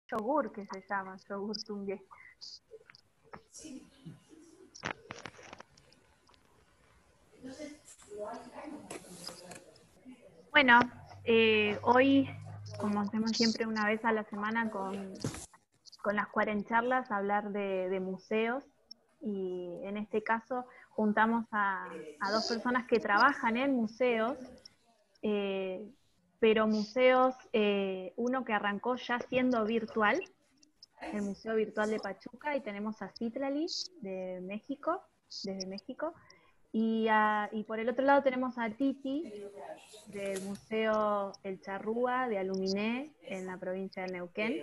yogur que se llama, yogur tungue. Bueno, hoy, como hacemos siempre una vez a la semana con las cuarencharlas, hablar de museos, y en este caso juntamos a dos personas que trabajan en museos, pero museos, uno que arrancó ya siendo virtual, el Museo Virtual de Pachuca, y tenemos a Citlali de México, desde México, y por el otro lado tenemos a Titi del Museo El Charrúa de Aluminé en la provincia de Neuquén.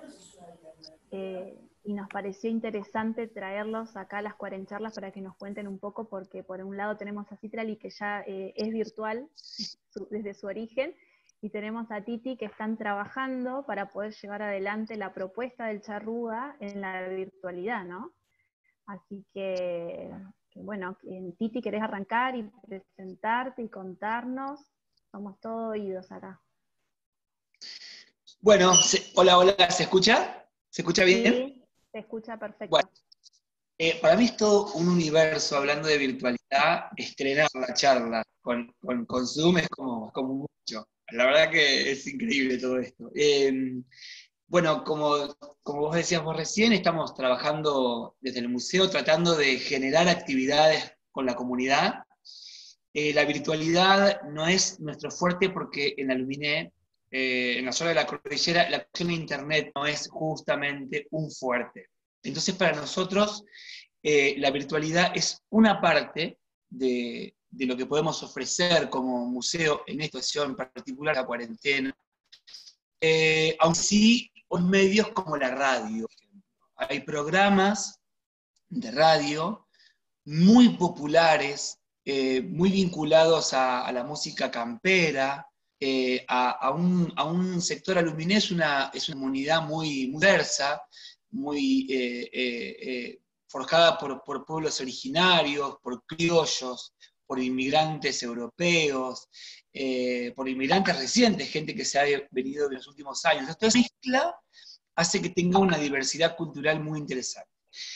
Y nos pareció interesante traerlos acá a las cuarencharlas para que nos cuenten un poco, porque por un lado tenemos a Citlali, que ya es virtual desde su origen, y tenemos a Titi, que están trabajando para poder llevar adelante la propuesta del Charrúa en la virtualidad, ¿no? Así que bueno, Titi, ¿querés arrancar y presentarte y contarnos? Somos todos oídos acá. Bueno, hola, hola, ¿se escucha? ¿Se escucha bien? Sí, se escucha perfecto. Bueno, para mí es todo un universo, hablando de virtualidad, estrenar la charla con Zoom es como mucho. La verdad que es increíble todo esto. Bueno, como vos decías vos recién, estamos trabajando desde el museo tratando de generar actividades con la comunidad. La virtualidad no es nuestro fuerte porque en Aluminé, en la zona de la cordillera, la conexión a internet no es justamente un fuerte. Entonces, para nosotros, la virtualidad es una parte de lo que podemos ofrecer como museo en esta situación en particular, la cuarentena. Aun sí, los medios como la radio. Hay programas de radio muy populares, muy vinculados a la música campera, a un sector aluminés, es una comunidad muy diversa, muy forjada por pueblos originarios, por criollos, por inmigrantes europeos, por inmigrantes recientes, gente que se ha venido en los últimos años. Esta mezcla hace que tenga una diversidad cultural muy interesante.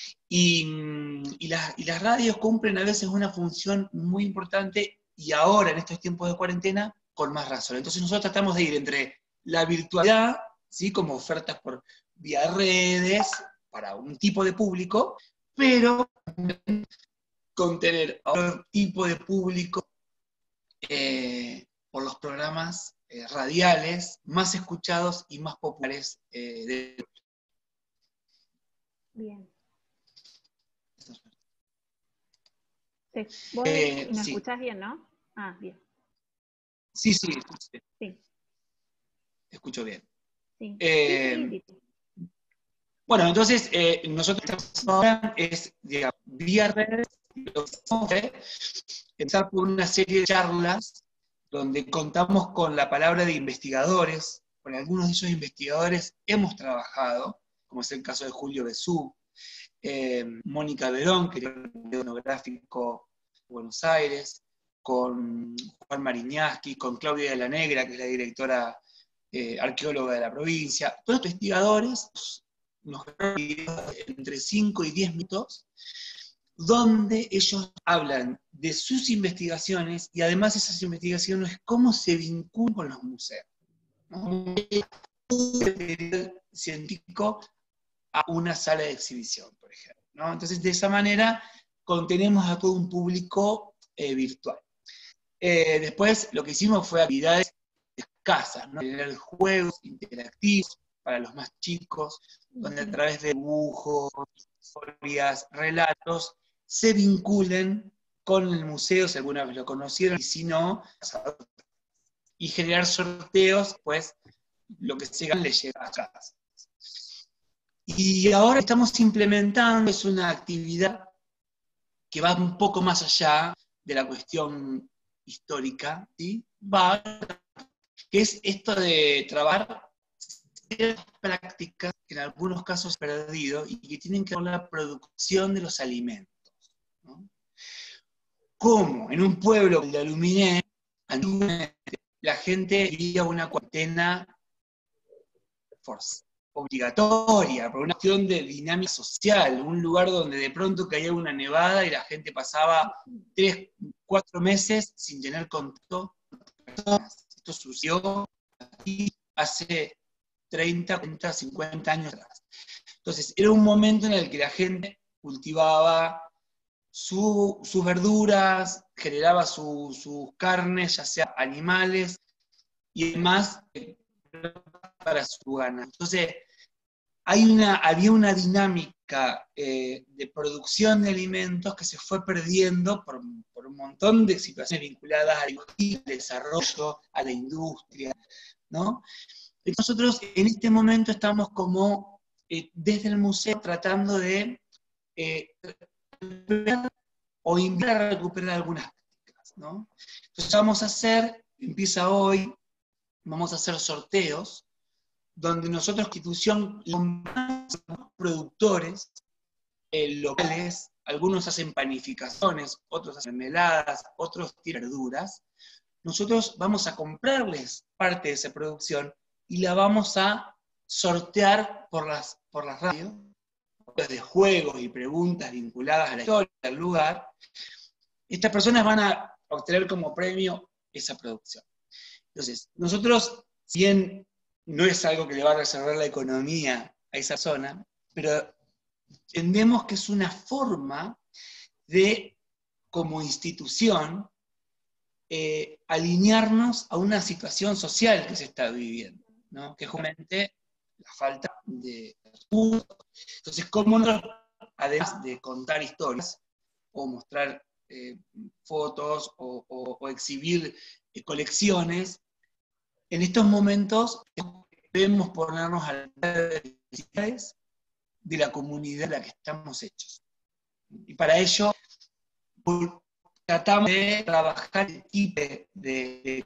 Y las radios cumplen a veces una función muy importante, y ahora en estos tiempos de cuarentena con más razón. Entonces nosotros tratamos de ir entre la virtualidad, ¿sí? Como ofertas por vía redes para un tipo de público, pero con tener a otro tipo de público por los programas radiales más escuchados y más populares Bien. ¿Vos me sí. escuchás bien, no? Ah, bien. Sí, Sí. te escucho bien. Sí. Sí. Bueno, entonces nosotros estamos ahora es, digamos, vía redes, empezar por una serie de charlas donde contamos con la palabra de investigadores. Con algunos de esos investigadores hemos trabajado, como es el caso de Julio Besú, Mónica Verón, que es el etnográfico de Buenos Aires, con Juan Mariñaski, con Claudia de la Negra, que es la directora arqueóloga de la provincia. Todos estos investigadores nos entre 5 y 10 minutos, donde ellos hablan de sus investigaciones, y además esas investigaciones cómo se vinculan con los museos, ¿no? Científico a una sala de exhibición, por ejemplo, ¿no? Entonces, de esa manera, contenemos a todo un público virtual. Después, lo que hicimos fue actividades escasas, ¿no? Tener juegos interactivos para los más chicos, donde a través de dibujos, historias, relatos, se vinculen con el museo, si alguna vez lo conocieron, y si no, y generar sorteos, pues lo que se gane le llega a casa. Y ahora estamos implementando, es una actividad que va un poco más allá de la cuestión histórica, ¿sí? Que es esto de trabajar prácticas que en algunos casos se han perdido y que tienen que ver con la producción de los alimentos, ¿no? Como en un pueblo de Aluminé, la gente vivía una cuarentena obligatoria, por una cuestión de dinámica social, un lugar donde de pronto caía una nevada y la gente pasaba 3, 4 meses sin tener contacto con personas. Esto sucedió aquí hace 30, 40, 50 años atrás. Entonces, era un momento en el que la gente cultivaba sus verduras, generaba sus carnes, ya sea animales, y además para su gana. Entonces, había una dinámica de producción de alimentos que se fue perdiendo por un montón de situaciones vinculadas al desarrollo, a la industria, ¿no? Nosotros en este momento estamos como desde el museo tratando de o invitar a recuperar algunas prácticas, ¿no? Entonces vamos a hacer, empieza hoy, vamos a hacer sorteos, donde nosotros, institución, los productores locales, algunos hacen panificaciones, otros hacen mermeladas, otros tiran verduras, nosotros vamos a comprarles parte de esa producción y la vamos a sortear por las radios, de juegos y preguntas vinculadas a la historia del lugar. Estas personas van a obtener como premio esa producción. Entonces, nosotros, si bien no es algo que le va a resolver la economía a esa zona, pero entendemos que es una forma de, como institución, alinearnos a una situación social que se está viviendo, ¿no? Que es justamente la falta de recursos. Entonces, ¿cómo nosotros, además de contar historias o mostrar fotos o exhibir colecciones, en estos momentos debemos ponernos a las necesidades de la comunidad en la que estamos hechos? Y para ello tratamos de trabajar el tipo de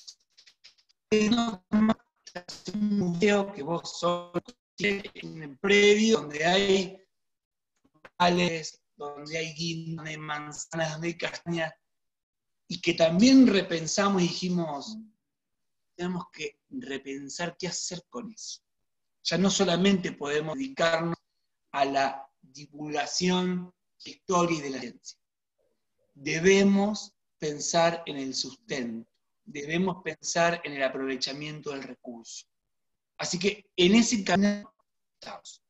un museo que vos sos en el predio donde hay ales, donde hay guindas, donde hay manzanas, donde hay castañas, y que también repensamos y dijimos, tenemos que repensar qué hacer con eso. Ya no solamente podemos dedicarnos a la divulgación de historia y de la ciencia. Debemos pensar en el sustento, debemos pensar en el aprovechamiento del recurso. Así que en ese camino estamos.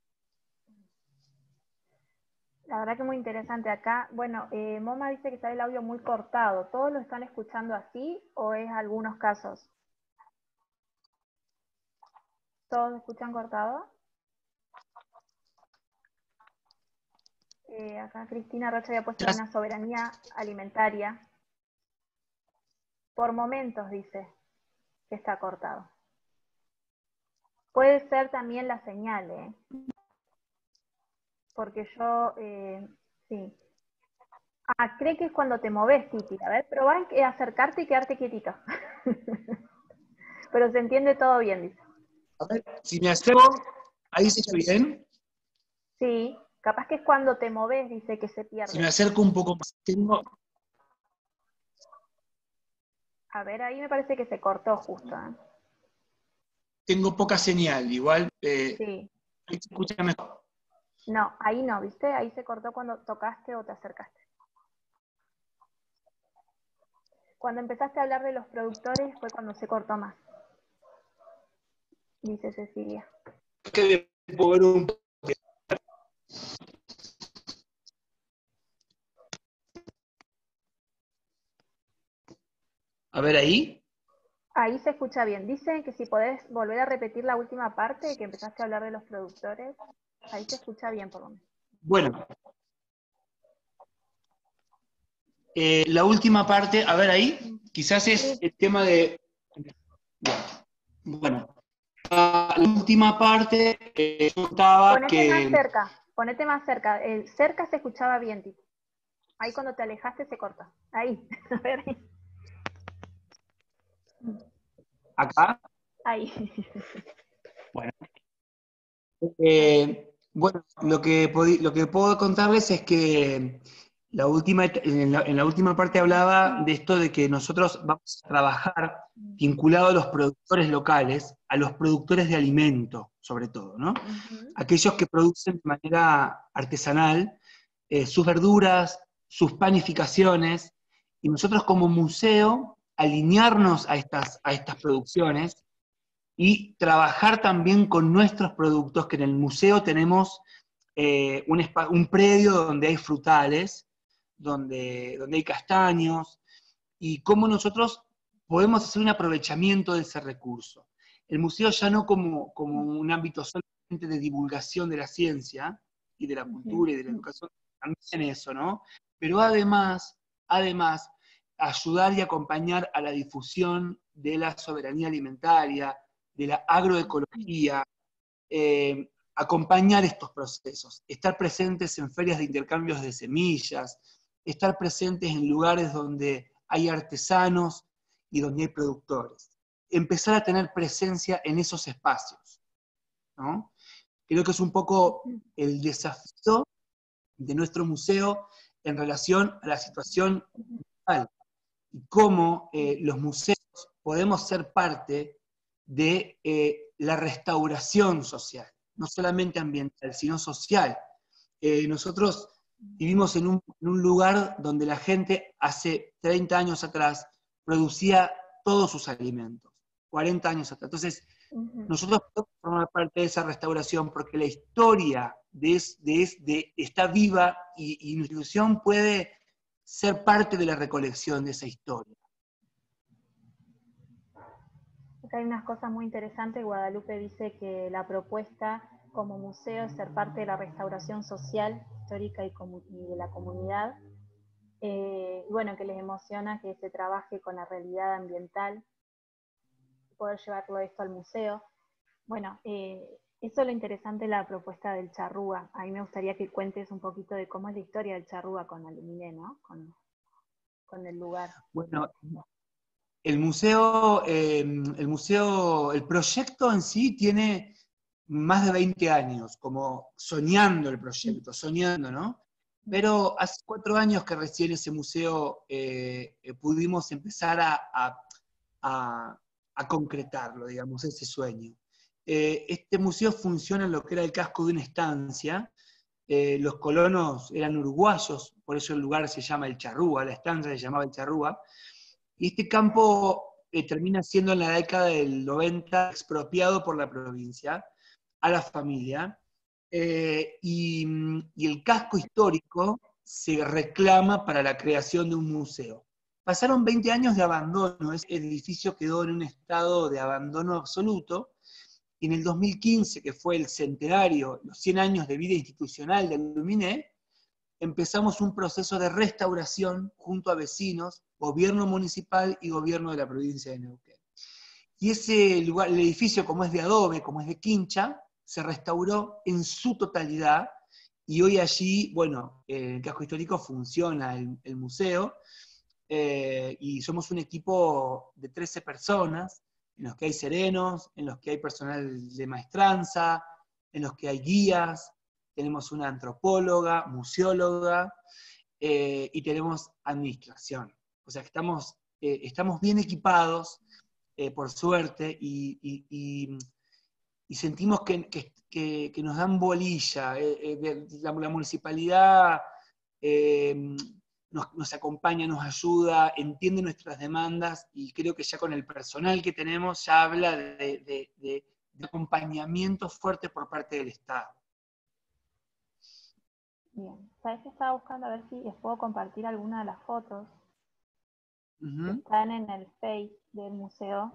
La verdad que muy interesante acá. Bueno, Moma dice que está el audio muy cortado. ¿Todos lo están escuchando así o es algunos casos? ¿Todos escuchan cortado? Acá Cristina Rocha había puesto una soberanía alimentaria. Por momentos dice que está cortado. Puede ser también la señal, ¿eh? Porque yo, sí. Ah, cree que es cuando te moves, Titi. A ver, probá acercarte y quedarte quietito. Pero se entiende todo bien, dice. A ver, si me acerco, ¿ahí se escucha bien? Sí, capaz que es cuando te moves, dice que se pierde. Si me acerco un poco más, A ver, ahí me parece que se cortó justo, ¿eh? tengo poca señal, igual Sí. ahí se escucha mejor. No, ahí no, ¿viste? Ahí se cortó cuando tocaste o te acercaste. Cuando empezaste a hablar de los productores fue cuando se cortó más, dice Cecilia. Que puedo ver un poco. A ver ahí. Ahí se escucha bien. Dice que si podés volver a repetir la última parte, que empezaste a hablar de los productores, ahí se escucha bien por lo menos. Bueno. La última parte, a ver ahí, quizás es el tema de... Bueno, la última parte yo estaba Ponete más cerca. Cerca se escuchaba bien, Tito. Ahí cuando te alejaste se cortó. Ahí, a ver ahí. ¿Acá? Ahí. Bueno. Bueno, lo que puedo contarles es que En la última parte hablaba de esto de que nosotros vamos a trabajar vinculado a los productores locales, a los productores de alimento, sobre todo, ¿no? Aquellos que producen de manera artesanal sus verduras, sus panificaciones, y nosotros como museo alinearnos a estas producciones y trabajar también con nuestros productos, que en el museo tenemos un predio donde hay frutales, donde hay castaños, y cómo nosotros podemos hacer un aprovechamiento de ese recurso. El museo ya no como un ámbito solamente de divulgación de la ciencia y de la cultura y de la educación, también eso, ¿no? Pero además, ayudar y acompañar a la difusión de la soberanía alimentaria, de la agroecología, acompañar estos procesos, estar presentes en ferias de intercambios de semillas, estar presentes en lugares donde hay artesanos y donde hay productores. Empezar a tener presencia en esos espacios, ¿no? Creo que es un poco el desafío de nuestro museo en relación a la situación actual y cómo los museos podemos ser parte de la restauración social, no solamente ambiental, sino social. Nosotros vivimos en un lugar donde la gente hace 30 años atrás producía todos sus alimentos, 40 años atrás. Entonces, nosotros podemos formar parte de esa restauración porque la historia está viva y nuestra institución puede ser parte de la recolección de esa historia. Acá hay unas cosas muy interesantes. Guadalupe dice que la propuesta como museo es ser parte de la restauración social, histórica y de la comunidad. Y bueno, que les emociona que se trabaje con la realidad ambiental, poder llevarlo esto al museo. Bueno, eso es lo interesante de la propuesta del charrúa. A mí me gustaría que cuentes un poquito de cómo es la historia del charrúa con Aluminé, ¿no? Con el lugar. Bueno, el proyecto en sí tiene más de 20 años, como soñando el proyecto, soñando, ¿no? Pero hace 4 años que recién ese museo pudimos empezar a concretarlo, digamos, ese sueño. Este museo funciona en lo que era el casco de una estancia. Los colonos eran uruguayos, por eso el lugar se llama el Charrúa, la estancia se llamaba el Charrúa. Y este campo termina siendo en la década del 90 expropiado por la provincia a la familia, y el casco histórico se reclama para la creación de un museo. Pasaron 20 años de abandono, ese edificio quedó en un estado de abandono absoluto, y en el 2015, que fue el centenario, los 100 años de vida institucional de Aluminé, empezamos un proceso de restauración junto a vecinos, gobierno municipal y gobierno de la provincia de Neuquén. Y ese lugar, el edificio, como es de adobe, como es de quincha, se restauró en su totalidad, y hoy allí, bueno, en el casco histórico funciona el museo, y somos un equipo de 13 personas, en los que hay serenos, en los que hay personal de maestranza, en los que hay guías, tenemos una antropóloga, museóloga, y tenemos administración. O sea que estamos bien equipados, por suerte, y sentimos que nos dan bolilla. La municipalidad nos acompaña, nos ayuda, entiende nuestras demandas, y creo que ya con el personal que tenemos ya habla de acompañamiento fuerte por parte del Estado. Bien, ¿sabes que estaba buscando a ver si les puedo compartir alguna de las fotos que están en el Face del museo?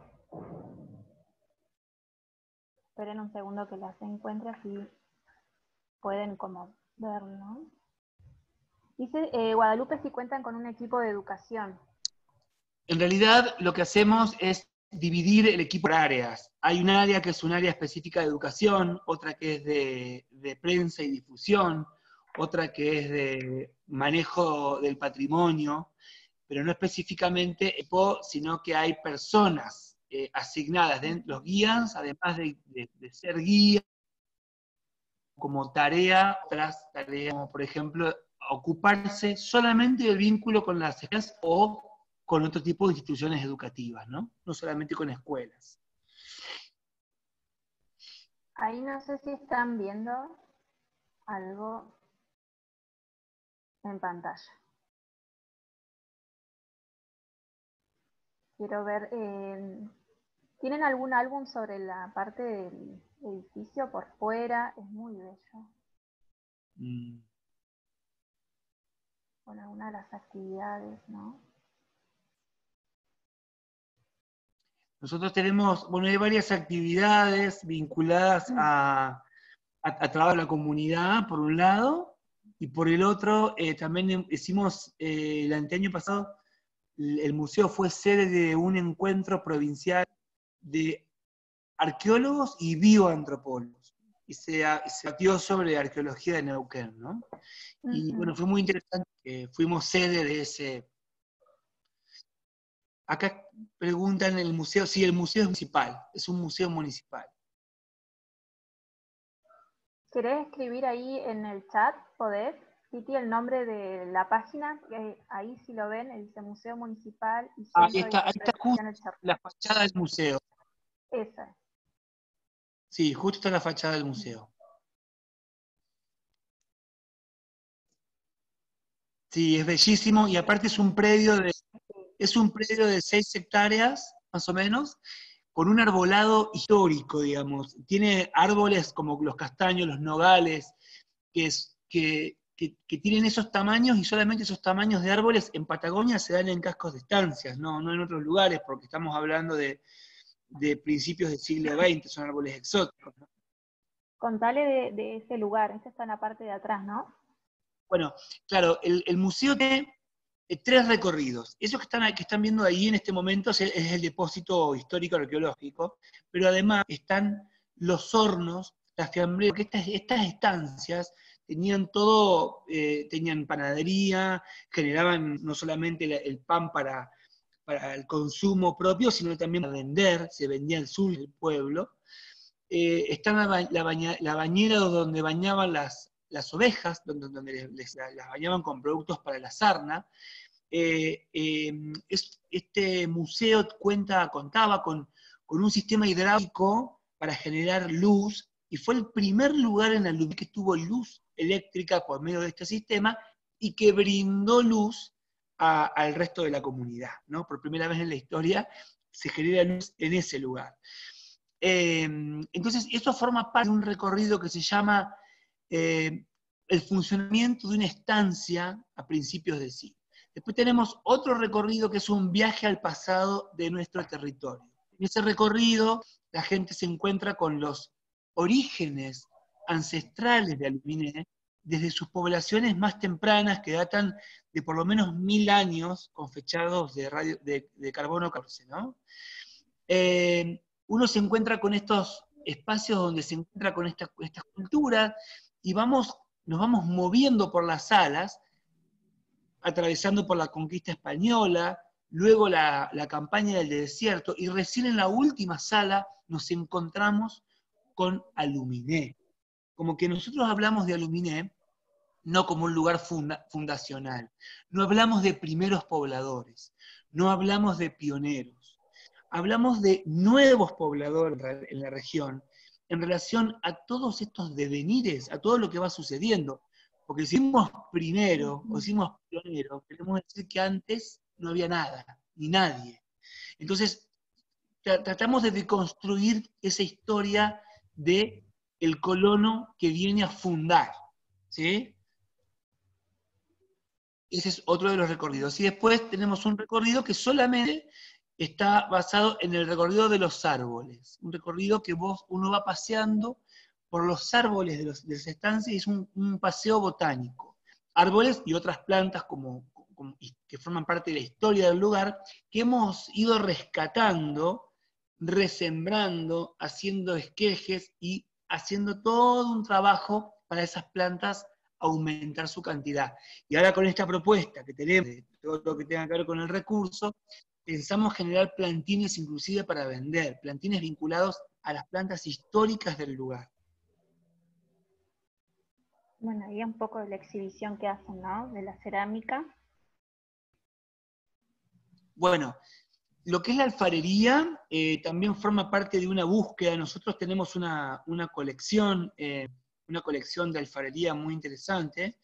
Esperen un segundo que las encuentre, así pueden como verlo. Dice Guadalupe si cuentan con un equipo de educación. En realidad lo que hacemos es dividir el equipo por áreas. Hay un área que es un área específica de educación, otra que es de prensa y difusión, otra que es de manejo del patrimonio, pero no específicamente EPO, sino que hay personas asignadas, los guías, además de ser guías, como tarea, otras tareas, como por ejemplo ocuparse solamente del vínculo con las escuelas o con otro tipo de instituciones educativas, ¿no? No solamente con escuelas. Ahí no sé si están viendo algo en pantalla. Quiero ver, ¿tienen algún álbum sobre la parte del edificio por fuera? Es muy bello. Mm. Con alguna de las actividades, ¿no? Nosotros tenemos, bueno, hay varias actividades vinculadas a trabajo de la comunidad, por un lado, y por el otro, también hicimos, el año pasado, el museo fue sede de un encuentro provincial de arqueólogos y bioantropólogos, y se batió sobre arqueología de Neuquén, ¿no? Y bueno, fue muy interesante, que fuimos sede de ese. Acá preguntan el museo, sí, el museo es municipal, es un museo municipal. ¿Querés escribir ahí en el chat? ¿Podés? Titi, el nombre de la página, ahí si lo ven, dice Museo Municipal y Ahí Centro de está justo Interpretación El Charco. la fachada del museo. Esa. Sí, justo está la fachada del museo. Sí, es bellísimo y aparte es un predio de 6 hectáreas, más o menos, con un arbolado histórico, digamos. Tiene árboles como los castaños, los nogales, que tienen esos tamaños, y solamente esos tamaños de árboles en Patagonia se dan en cascos de estancias, no en otros lugares, porque estamos hablando de principios del siglo XX, son árboles exóticos, ¿no? Contale de ese lugar, ese está en la parte de atrás, ¿no? Bueno, claro, el museo tiene 3 recorridos. Esos que están viendo ahí en este momento es el depósito histórico arqueológico, pero además están los hornos, las fiambreras, porque estas estancias tenían todo, tenían panadería, generaban no solamente el pan para el consumo propio, sino también para vender, se vendía al sur del pueblo. Está la bañera donde bañaban las ovejas, donde las bañaban con productos para la sarna. Este museo contaba con un sistema hidráulico para generar luz, y fue el primer lugar en la luz que tuvo luz eléctrica por medio de este sistema y que brindó luz al resto de la comunidad, ¿no? Por primera vez en la historia se genera luz en ese lugar. Entonces, eso forma parte de un recorrido que se llama el funcionamiento de una estancia a principios del siglo. Después tenemos otro recorrido que es un viaje al pasado de nuestro territorio. En ese recorrido la gente se encuentra con los orígenes ancestrales de Aluminé, desde sus poblaciones más tempranas, que datan de por lo menos 1000 años, con fechados de carbono 14, ¿no? Uno se encuentra con estos espacios donde se encuentra con estas culturas, y nos vamos moviendo por las salas, atravesando por la conquista española, luego la campaña del desierto, y recién en la última sala nos encontramos con Aluminé. Como que nosotros hablamos de Aluminé no como un lugar fundacional, no hablamos de primeros pobladores, no hablamos de pioneros, hablamos de nuevos pobladores en la región, en relación a todos estos devenires, a todo lo que va sucediendo. Porque si decimos primero o decimos pionero, queremos decir que antes no había nada, ni nadie. Entonces, tratamos de deconstruir esa historia de el colono que viene a fundar, ¿sí? Ese es otro de los recorridos. Y después tenemos un recorrido que solamente está basado en el recorrido de los árboles. Un recorrido que uno va paseando por los árboles de las estancias, y es un paseo botánico. Árboles y otras plantas que forman parte de la historia del lugar, que hemos ido rescatando, resembrando, haciendo esquejes y haciendo todo un trabajo para esas plantas aumentar su cantidad. Y ahora con esta propuesta que tenemos, de todo lo que tenga que ver con el recurso, pensamos generar plantines inclusive para vender, plantines vinculados a las plantas históricas del lugar. Bueno, ahí un poco de la exhibición que hacen, ¿no? De la cerámica. Bueno, lo que es la alfarería también forma parte de una búsqueda. Nosotros tenemos una colección de alfarería muy interesante.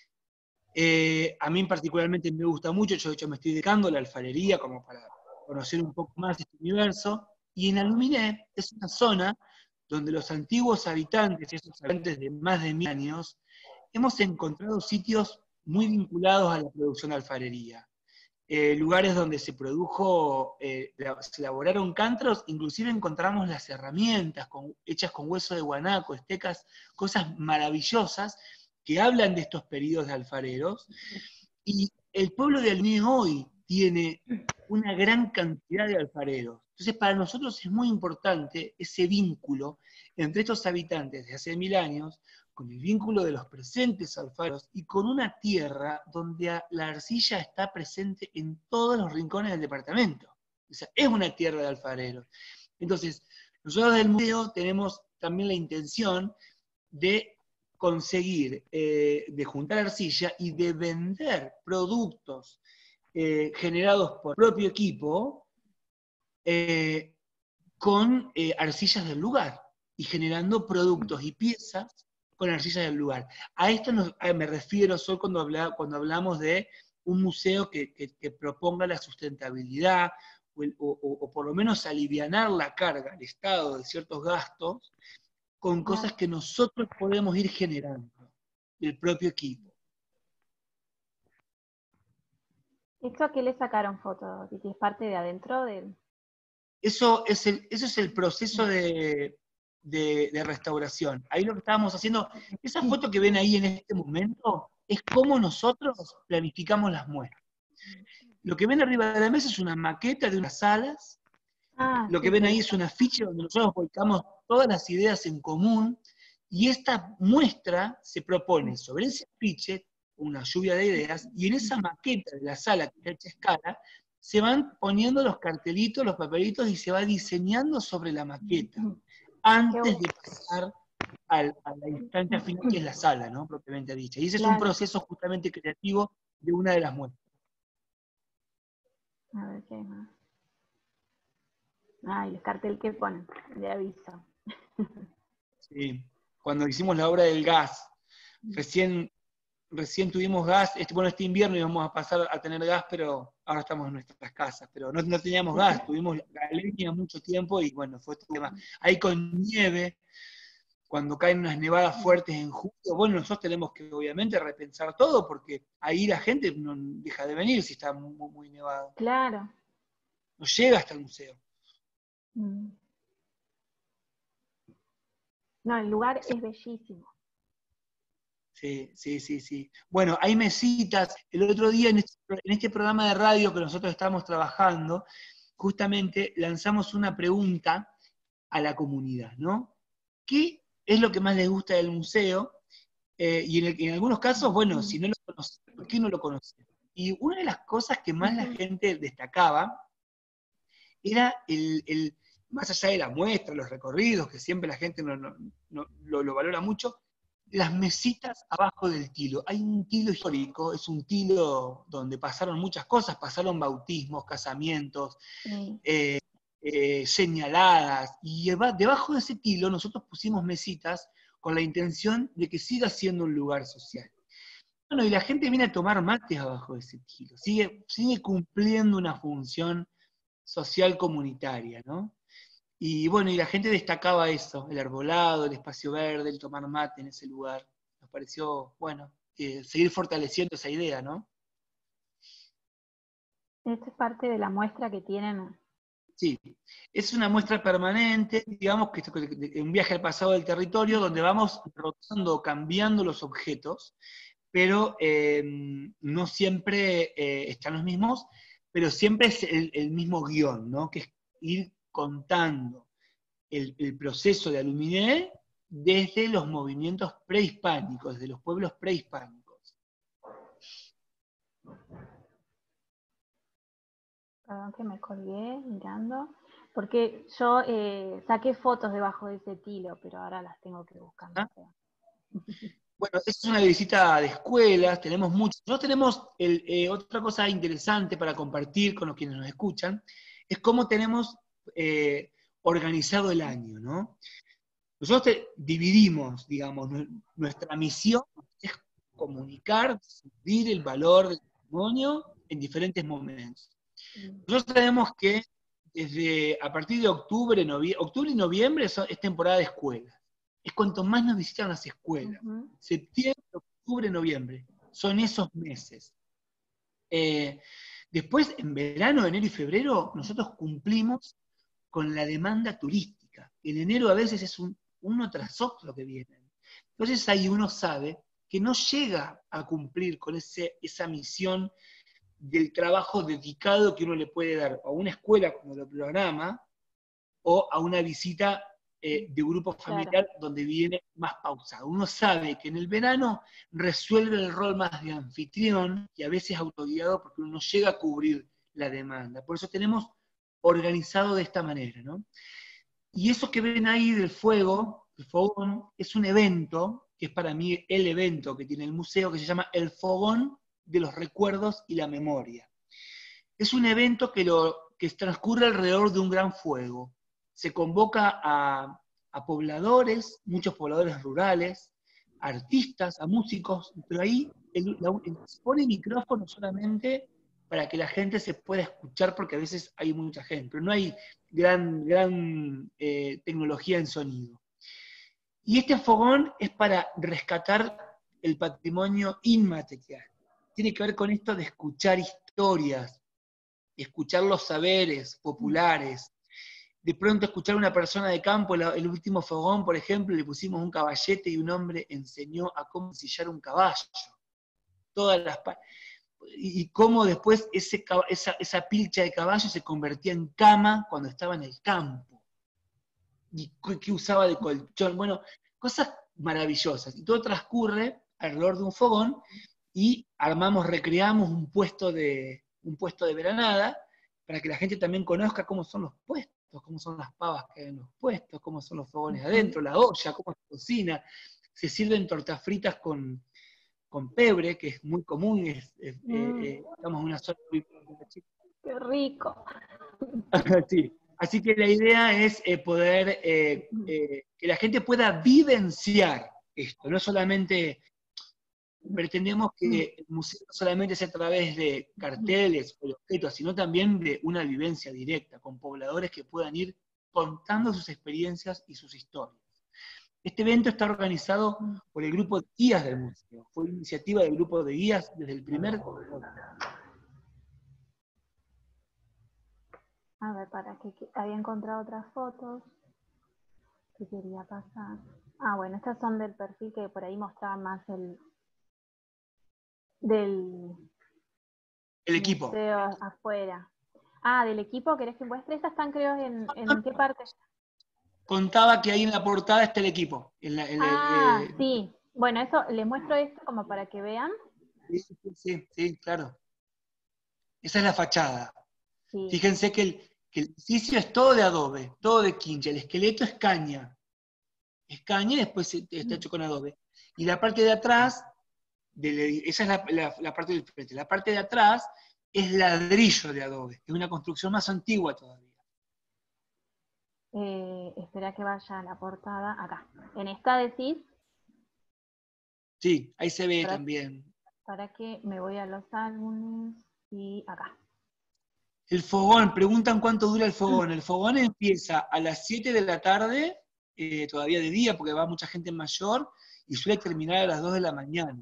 A mí particularmente me gusta mucho, yo de hecho me estoy dedicando a la alfarería como para conocer un poco más este universo. Y en Aluminé es una zona donde los antiguos habitantes, esos habitantes de más de 1000 años, hemos encontrado sitios muy vinculados a la producción de alfarería. Lugares donde se produjo, se elaboraron cántaros, inclusive encontramos las herramientas hechas con hueso de guanaco, estecas, cosas maravillosas que hablan de estos periodos de alfareros. Y el pueblo de Aluminé hoy tiene una gran cantidad de alfareros. Entonces, para nosotros es muy importante ese vínculo entre estos habitantes de hace 1000 años, con el vínculo de los presentes alfareros y con una tierra donde la arcilla está presente en todos los rincones del departamento. O sea, es una tierra de alfareros. Entonces, nosotros del museo tenemos también la intención de conseguir, de juntar arcilla y de vender productos generados por propio equipo con arcillas del lugar y generando productos y piezas con arcillas del lugar. A esto me refiero solo cuando hablamos de un museo que proponga la sustentabilidad o por lo menos alivianar la carga al Estado de ciertos gastos con cosas que nosotros podemos ir generando, el propio equipo. ¿Esto a qué le sacaron fotos? ¿Y es parte de adentro del...? Eso es el proceso de restauración. Ahí lo que estábamos haciendo, esa foto que ven ahí en este momento, es cómo nosotros planificamos las muestras. Lo que ven arriba de la mesa es una maqueta de unas salas, lo que Sí, ven sí. ahí es una ficha donde nosotros volcamos todas las ideas en común, y esta muestra se propone sobre ese afiche, una lluvia de ideas, y en esa maqueta de la sala que está hecha a escala, se van poniendo los cartelitos, los papelitos, y se va diseñando sobre la maqueta, antes de pasar a la instancia final, que es la sala, ¿no? Propiamente dicha. Y ese es un Claro. proceso justamente creativo de una de las muestras. A ver qué hay más. Ah, y el cartel que ponen, de aviso. Sí. Cuando hicimos la obra del gas, recién tuvimos gas, este invierno íbamos a pasar a tener gas, pero ahora estamos en nuestras casas, pero no teníamos gas, tuvimos la leña mucho tiempo y bueno, fue este tema. Ahí con nieve, cuando caen unas nevadas fuertes en julio, bueno, nosotros tenemos que obviamente repensar todo, porque ahí la gente no deja de venir si está muy, muy nevado. Claro. No llega hasta el museo. No, el lugar es bellísimo. Sí, sí, sí, sí. Bueno, hay mesitas. El otro día en este programa de radio que nosotros estamos trabajando, justamente lanzamos una pregunta a la comunidad, ¿no? ¿Qué es lo que más les gusta del museo? Y en algunos casos, bueno, si no lo conocen, ¿por qué no lo conocen? Y una de las cosas que más la gente destacaba era más allá de la muestra, los recorridos, que siempre la gente lo valora mucho, las mesitas abajo del tilo. Hay un tilo histórico, es un tilo donde pasaron muchas cosas, pasaron bautismos, casamientos, Sí. señaladas, y debajo de ese tilo nosotros pusimos mesitas con la intención de que siga siendo un lugar social. Bueno, y la gente viene a tomar mates abajo de ese tilo, sigue cumpliendo una función social comunitaria, ¿no? Y bueno, y la gente destacaba eso, el arbolado, el espacio verde, el tomar mate en ese lugar. Nos pareció, bueno, seguir fortaleciendo esa idea, ¿no? Esta es parte de la muestra que tienen. Sí, es una muestra permanente, digamos que un viaje al pasado del territorio donde vamos rotando, cambiando los objetos, pero no siempre están los mismos, pero siempre es el mismo guión, ¿no? Que es ir contando el proceso de Aluminé desde los movimientos prehispánicos, desde los pueblos prehispánicos. Perdón que me colgué mirando. Porque yo saqué fotos debajo de ese tilo, pero ahora las tengo que buscar. ¿Ah? Bueno, esa es una visita de escuelas, tenemos muchos. Nosotros tenemos otra cosa interesante para compartir con los quienes nos escuchan, es cómo tenemos organizado el año, ¿no? Nosotros dividimos, digamos, nuestra misión es comunicar, difundir el valor del patrimonio en diferentes momentos. Nosotros tenemos que, a partir de octubre y noviembre es temporada de escuelas. Es cuanto más nos visitan las escuelas. Septiembre, octubre, noviembre. Son esos meses. Después, en verano, enero y febrero, nosotros cumplimos con la demanda turística. En enero a veces es uno tras otro que vienen. Entonces ahí uno sabe que no llega a cumplir con esa misión del trabajo dedicado que uno le puede dar a una escuela como lo programa, o a una visita de grupo familiar donde viene más pausado. Uno sabe que en el verano resuelve el rol más de anfitrión y a veces autoguiado porque uno no llega a cubrir la demanda. Por eso tenemos organizado de esta manera, ¿no? Y eso que ven ahí del fuego, el fogón, es un evento, que es para mí el evento que tiene el museo, que se llama El Fogón de los Recuerdos y la Memoria. Es un evento que transcurre alrededor de un gran fuego. Se convoca a pobladores, muchos pobladores rurales, a artistas, a músicos, pero ahí se pone micrófono solamente para que la gente se pueda escuchar, porque a veces hay mucha gente, pero no hay gran tecnología en sonido. Y este fogón es para rescatar el patrimonio inmaterial. Tiene que ver con esto de escuchar historias, escuchar los saberes populares. De pronto escuchar a una persona de campo, el último fogón, por ejemplo, le pusimos un caballete y un hombre enseñó a cómo ensillar un caballo. Y cómo después esa pilcha de caballo se convertía en cama cuando estaba en el campo. Y qué usaba de colchón. Bueno, cosas maravillosas. Y todo transcurre alrededor de un fogón y recreamos un puesto de veranada para que la gente también conozca cómo son los puestos, cómo son las pavas que hay en los puestos, cómo son los fogones adentro, la olla, cómo se cocina. Se sirven tortas fritas con pebre, que es muy común, estamos en una zona muy... ¡Qué rico! Sí. Así que la idea es poder que la gente pueda vivenciar esto, no solamente pretendemos que el museo no solamente sea a través de carteles o de objetos, sino también de una vivencia directa, con pobladores que puedan ir contando sus experiencias y sus historias. Este evento está organizado por el grupo de guías del museo. Fue iniciativa del grupo de guías desde el primer... A ver, para que había encontrado otras fotos que quería pasar. Ah, bueno, estas son del perfil que por ahí mostraba más del equipo. Museo afuera. Ah, del equipo, ¿querés que muestre? Esas están, creo, ¿en qué parte? Contaba que ahí en la portada está el equipo. Sí. Bueno, eso, les muestro esto como para que vean. Sí, claro. Esa es la fachada. Sí. Fíjense que el edificio es todo de adobe, todo de quincha. El esqueleto es caña. Es caña y después está hecho con adobe. Y la parte de atrás, esa es la parte del frente. La parte de atrás es ladrillo de adobe. Es una construcción más antigua todavía. Espera que vaya a la portada. Acá. En esta decís. Sí, ahí se ve también. Para que me voy a los álbumes y acá. El fogón, preguntan cuánto dura el fogón. El fogón empieza a las 7 de la tarde, todavía de día, porque va mucha gente mayor, y suele terminar a las 2 de la mañana.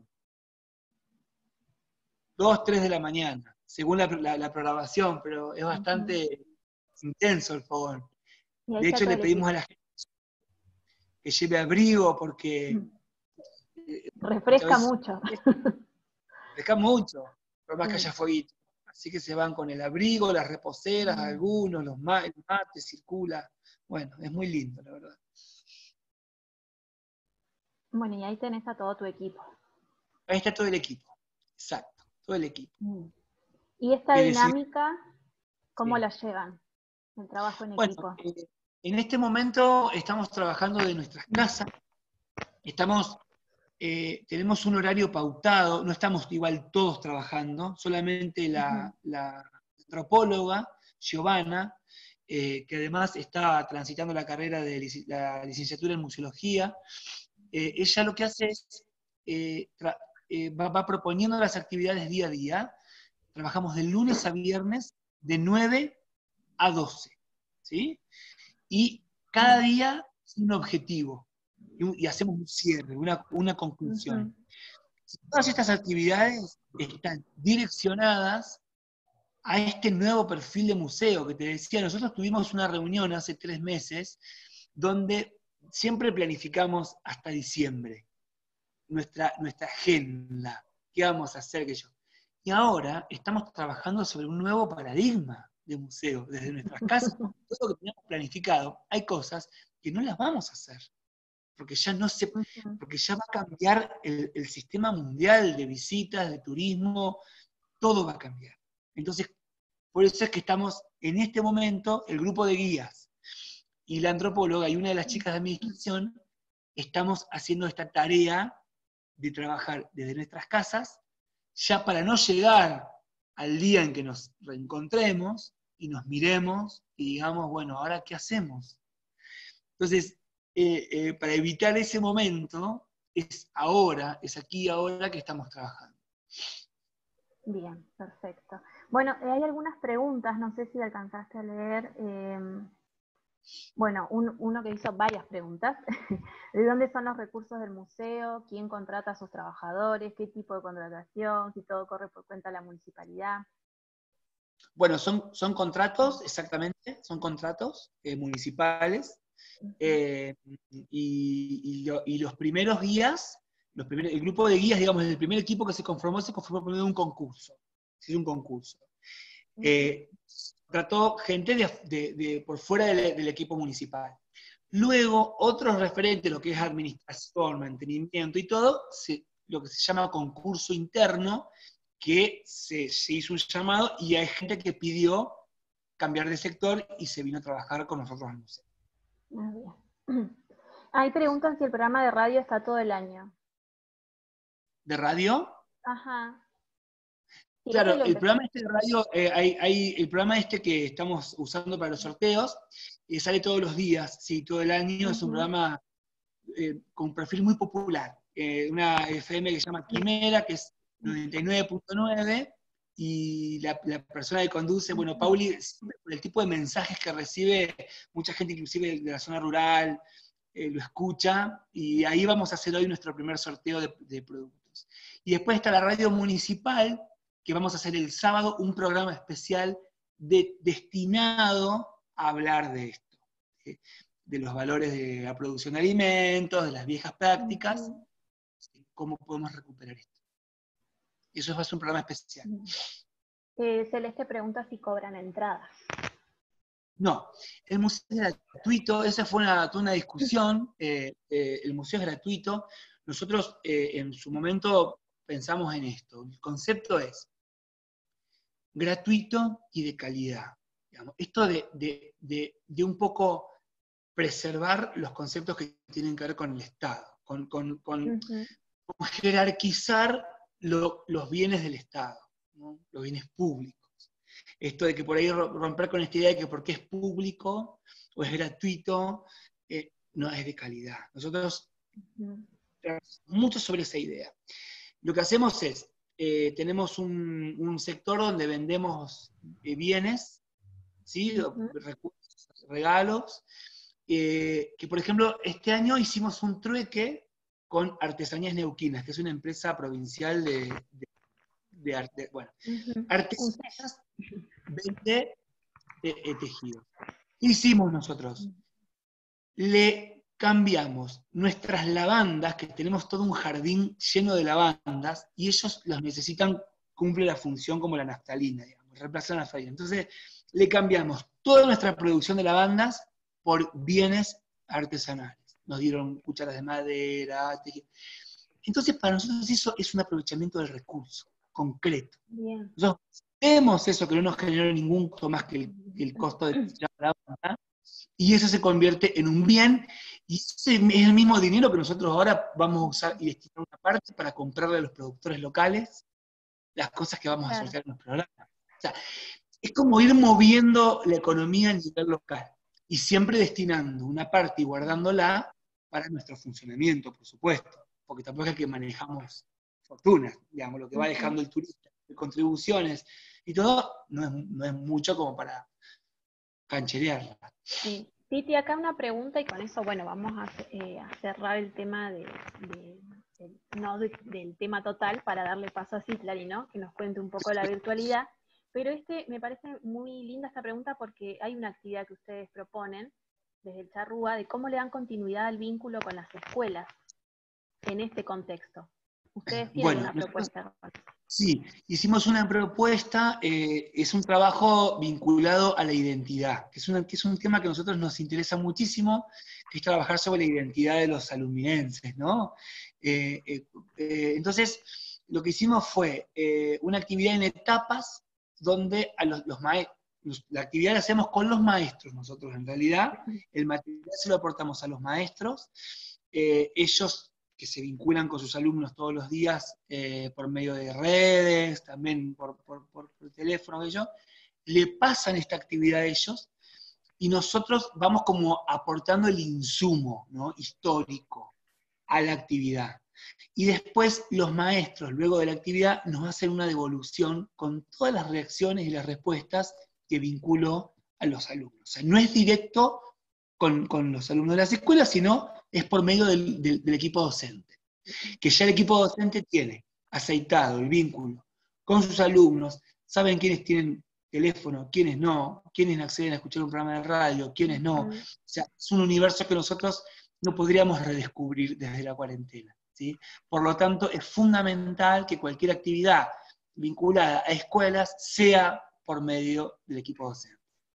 2, 3 de la mañana, según la programación, pero es bastante intenso el fogón. De hecho, le pedimos a la gente que lleve abrigo, porque... refresca mucho. Refresca mucho, por más que haya fueguito. Así que se van con el abrigo, las reposeras, algunos, el mate circula. Bueno, es muy lindo, la verdad. Bueno, y ahí tenés a todo tu equipo. Ahí está todo el equipo, exacto, todo el equipo. ¿Y esta dinámica, cómo la llevan? El trabajo en equipo. En este momento estamos trabajando de nuestras casas, estamos tenemos un horario pautado, no estamos igual todos trabajando, solamente la antropóloga, Giovanna, que además está transitando la carrera de la licenciatura en museología. Ella lo que hace es, va proponiendo las actividades día a día. Trabajamos de lunes a viernes, de 9 a 12, ¿sí? Y cada día es un objetivo, y hacemos un cierre, una conclusión. Todas estas actividades están direccionadas a este nuevo perfil de museo que te decía. Nosotros tuvimos una reunión hace 3 meses donde siempre planificamos hasta diciembre nuestra agenda, qué vamos a hacer, qué yo. Y ahora estamos trabajando sobre un nuevo paradigma de museo, desde nuestras casas, todo lo que teníamos planificado. Hay cosas que no las vamos a hacer, porque ya porque ya va a cambiar el sistema mundial de visitas, de turismo, todo va a cambiar. Entonces, por eso es que estamos en este momento, el grupo de guías y la antropóloga y una de las chicas de administración, estamos haciendo esta tarea de trabajar desde nuestras casas, ya para no llegar al día en que nos reencontremos y nos miremos y digamos, bueno, ¿ahora qué hacemos? Entonces, para evitar ese momento, es aquí y ahora que estamos trabajando. Bien, perfecto. Bueno, hay algunas preguntas, no sé si alcanzaste a leer. Bueno, uno que hizo varias preguntas. ¿De dónde son los recursos del museo? ¿Quién contrata a sus trabajadores? ¿Qué tipo de contratación? Si todo corre por cuenta de la municipalidad. Bueno, son contratos, exactamente, son contratos municipales. Y los primeros guías, el grupo de guías, digamos, el primer equipo que se conformó por medio de un concurso. Sí, un concurso. Trató gente por fuera del equipo municipal. Luego, otros referentes, lo que es administración, mantenimiento y todo, lo que se llama concurso interno, que se hizo un llamado y hay gente que pidió cambiar de sector y se vino a trabajar con nosotros al museo. Hay preguntas si el programa de radio está todo el año. ¿De radio? Ajá. Claro, el programa este de radio, el programa este que estamos usando para los sorteos, sale todos los días, sí, todo el año. Es un programa con un perfil muy popular. Una FM que se llama Quimera, que es 99.9, y la persona que conduce, bueno, Pauli, por el tipo de mensajes que recibe, mucha gente inclusive de la zona rural, lo escucha, y ahí vamos a hacer hoy nuestro primer sorteo de productos. Y después está la radio municipal, que vamos a hacer el sábado un programa especial destinado a hablar de esto, de los valores de la producción de alimentos, de las viejas prácticas, cómo podemos recuperar esto. Eso va a ser un programa especial. Celeste pregunta si cobran entradas. No, el museo es gratuito, esa fue toda una discusión, el museo es gratuito. Nosotros en su momento pensamos en esto, el concepto es gratuito y de calidad. Digamos. Esto de un poco preservar los conceptos que tienen que ver con el Estado, con jerarquizar los bienes del Estado, ¿no? Los bienes públicos. Esto de que por ahí romper con esta idea de que porque es público o es gratuito, no es de calidad. Nosotros trabajamos mucho sobre esa idea. Lo que hacemos es, tenemos un sector donde vendemos bienes, ¿sí? Recursos, regalos, que por ejemplo este año hicimos un trueque con Artesanías Neuquinas, que es una empresa provincial de arte. Bueno, Artesanías vende tejidos. ¿Qué hicimos nosotros? Le cambiamos nuestras lavandas, que tenemos todo un jardín lleno de lavandas, y ellos las necesitan, cumple la función como la naftalina, digamos, reemplazan la naftalina. Entonces, le cambiamos toda nuestra producción de lavandas por bienes artesanales. Nos dieron cucharas de madera, tejido. Entonces, para nosotros eso es un aprovechamiento del recurso concreto. Bien. Nosotros vemos eso que no nos generó ningún costo más que el costo de la lavanda, y eso se convierte en un bien, Y ese es el mismo dinero que nosotros ahora vamos a usar y destinar una parte para comprarle a los productores locales las cosas que vamos a Claro. sortear en los programas. O sea, es como ir moviendo la economía a nivel local y siempre destinando una parte y guardándola para nuestro funcionamiento, por supuesto, porque tampoco es que manejamos fortunas, digamos, lo que va dejando el turista, de contribuciones y todo, no es mucho como para cancherearla. Sí. Titi, acá una pregunta y con eso, bueno, vamos a cerrar el tema del tema total para darle paso a Citlali, ¿no? Que nos cuente un poco la virtualidad. Pero me parece muy linda esta pregunta porque hay una actividad que ustedes proponen desde el Charrúa de cómo le dan continuidad al vínculo con las escuelas en este contexto. Ustedes tienen Bueno, una propuesta. sí, hicimos una propuesta, es un trabajo vinculado a la identidad, que es un tema que a nosotros nos interesa muchísimo, que es trabajar sobre la identidad de los alumninenses, ¿no? Entonces, lo que hicimos fue una actividad en etapas, donde a los maestros, la actividad la hacemos con los maestros nosotros en realidad, el material se lo aportamos a los maestros, ellos que se vinculan con sus alumnos todos los días por medio de redes, también por teléfono, le pasan esta actividad a ellos y nosotros vamos como aportando el insumo, ¿no?, histórico a la actividad. Y después los maestros, luego de la actividad, nos hacen una devolución con todas las reacciones y las respuestas que vinculó a los alumnos. O sea, no es directo con los alumnos de las escuelas, sino es por medio del equipo docente. Que ya el equipo docente tiene aceitado el vínculo con sus alumnos, saben quiénes tienen teléfono, quiénes no, quiénes acceden a escuchar un programa de radio, quiénes no. O sea, es un universo que nosotros no podríamos redescubrir desde la cuarentena, ¿sí? Por lo tanto, es fundamental que cualquier actividad vinculada a escuelas sea por medio del equipo docente.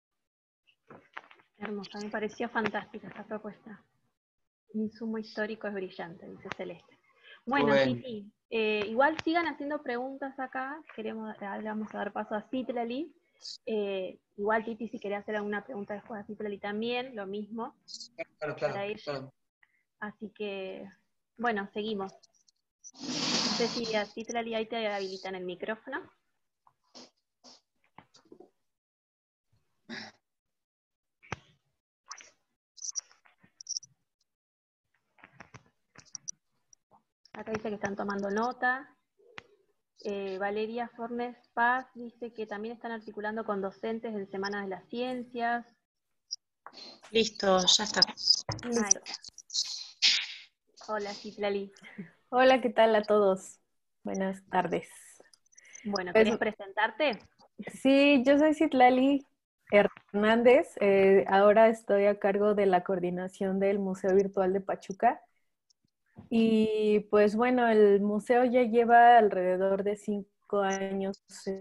Hermosa, me pareció fantástica esta propuesta. Insumo histórico es brillante, dice Celeste. Bueno, Titi, igual sigan haciendo preguntas acá, le vamos a dar paso a Citlali. Igual, Titi, si querés hacer alguna pregunta después a Citlali también, lo mismo para ella. Claro. Así que, bueno, seguimos. No sé si a Citlali ahí te habilitan el micrófono. Acá dice que están tomando nota. Valeria Fornes Paz dice que también están articulando con docentes en Semana de las Ciencias. Listo, ya está. Listo. Hola, Citlali. Hola, ¿qué tal a todos? Buenas tardes. Bueno, ¿querés presentarte? Sí, yo soy Citlali Hernández. Ahora estoy a cargo de la coordinación del Museo Virtual de Pachuca. Y pues bueno, el museo ya lleva alrededor de 5 años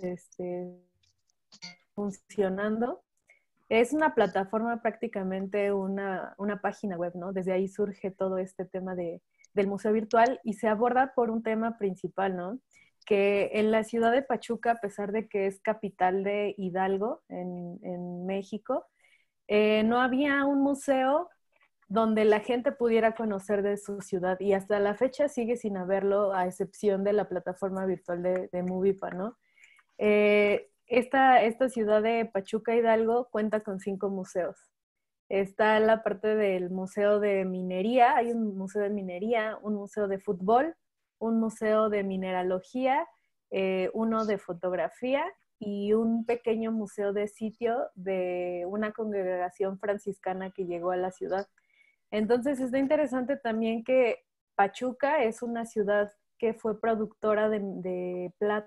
funcionando. Es una plataforma, prácticamente una página web, ¿no? Desde ahí surge todo este tema del museo virtual y se aborda por un tema principal, ¿no? Que en la ciudad de Pachuca, a pesar de que es capital de Hidalgo, en México, no había un museo donde la gente pudiera conocer de su ciudad y hasta la fecha sigue sin haberlo, a excepción de la plataforma virtual de Movipa, ¿no? Esta ciudad de Pachuca Hidalgo cuenta con 5 museos. Está la parte del museo de minería, hay un museo de minería, un museo de fútbol, un museo de mineralogía, uno de fotografía y un pequeño museo de sitio de una congregación franciscana que llegó a la ciudad. Entonces está interesante también que Pachuca es una ciudad que fue productora de plata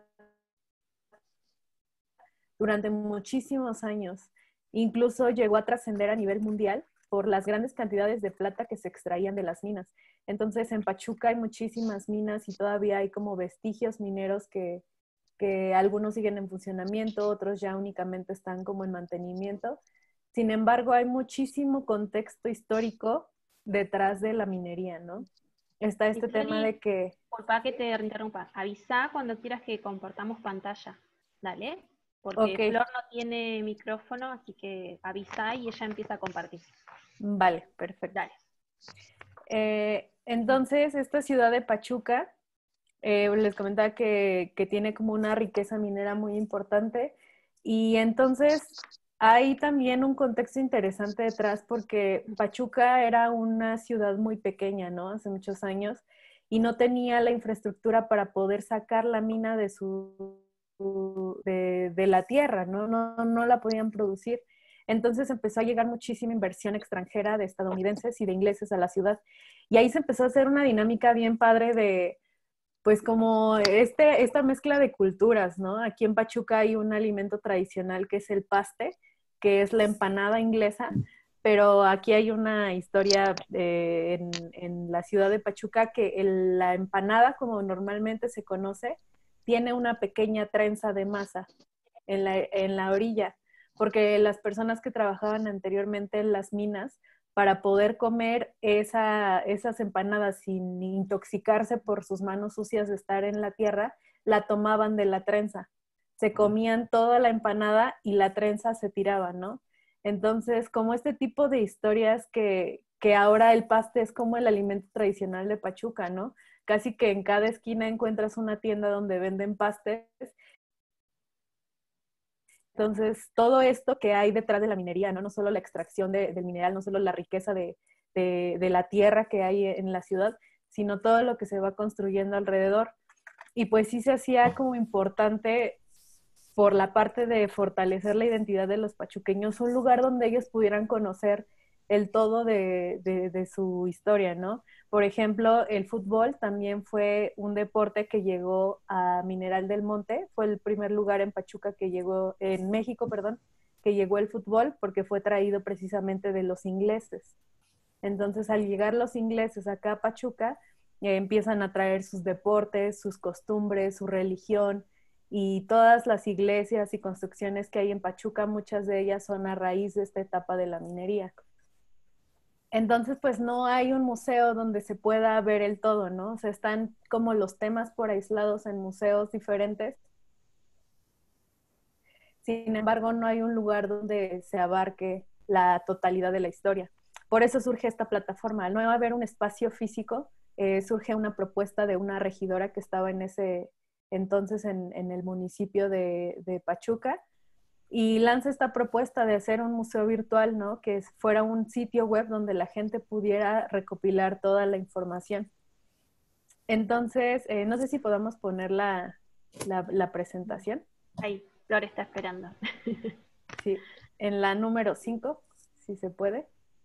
durante muchísimos años. Incluso llegó a trascender a nivel mundial por las grandes cantidades de plata que se extraían de las minas. Entonces en Pachuca hay muchísimas minas y todavía hay como vestigios mineros que algunos siguen en funcionamiento, otros ya únicamente están como en mantenimiento. Sin embargo, hay muchísimo contexto histórico detrás de la minería, ¿no? Está este tema de que... Disculpa que te interrumpa. Avisa cuando quieras que compartamos pantalla. Dale. Porque Flor no tiene micrófono, así que avisa y ella empieza a compartir. Vale, perfecto. Dale. Entonces, esta ciudad de Pachuca, les comentaba que tiene como una riqueza minera muy importante y entonces hay también un contexto interesante detrás porque Pachuca era una ciudad muy pequeña, ¿no? Hace muchos años y no tenía la infraestructura para poder sacar la mina de la tierra, ¿no? No la podían producir. Entonces empezó a llegar muchísima inversión extranjera de estadounidenses y de ingleses a la ciudad. Y ahí se empezó a hacer una dinámica bien padre de, pues como esta mezcla de culturas, ¿no? Aquí en Pachuca hay un alimento tradicional que es el paste, que es la empanada inglesa, pero aquí hay una historia en la ciudad de Pachuca que la empanada, como normalmente se conoce, tiene una pequeña trenza de masa en la orilla, porque las personas que trabajaban anteriormente en las minas, para poder comer esas empanadas sin intoxicarse por sus manos sucias de estar en la tierra, la tomaban de la trenza. Se comían toda la empanada y la trenza se tiraba, ¿no? Entonces, como este tipo de historias que ahora el paste es como el alimento tradicional de Pachuca, ¿no? Casi que en cada esquina encuentras una tienda donde venden pastes. Entonces, todo esto que hay detrás de la minería, ¿no? No solo la extracción del mineral, no solo la riqueza de la tierra que hay en la ciudad, sino todo lo que se va construyendo alrededor. Y pues sí se hacía como importante por la parte de fortalecer la identidad de los pachuqueños, un lugar donde ellos pudieran conocer el todo de su historia, ¿no? Por ejemplo, el fútbol también fue un deporte que llegó a Mineral del Monte, fue el primer lugar en Pachuca que llegó, en México, perdón, que llegó el fútbol porque fue traído precisamente de los ingleses. Entonces, al llegar los ingleses acá a Pachuca, empiezan a traer sus deportes, sus costumbres, su religión, y todas las iglesias y construcciones que hay en Pachuca, muchas de ellas son a raíz de esta etapa de la minería. Entonces, pues no hay un museo donde se pueda ver el todo, ¿no? O sea, están como los temas por aislados en museos diferentes. Sin embargo, no hay un lugar donde se abarque la totalidad de la historia. Por eso surge esta plataforma. Al no haber un espacio físico, surge una propuesta de una regidora que estaba en ese entonces en el municipio de Pachuca, y lanza esta propuesta de hacer un museo virtual, ¿no? Que fuera un sitio web donde la gente pudiera recopilar toda la información. Entonces, no sé si podamos poner la presentación. Ahí, Flor está esperando. Sí, en la número 5, si se puede.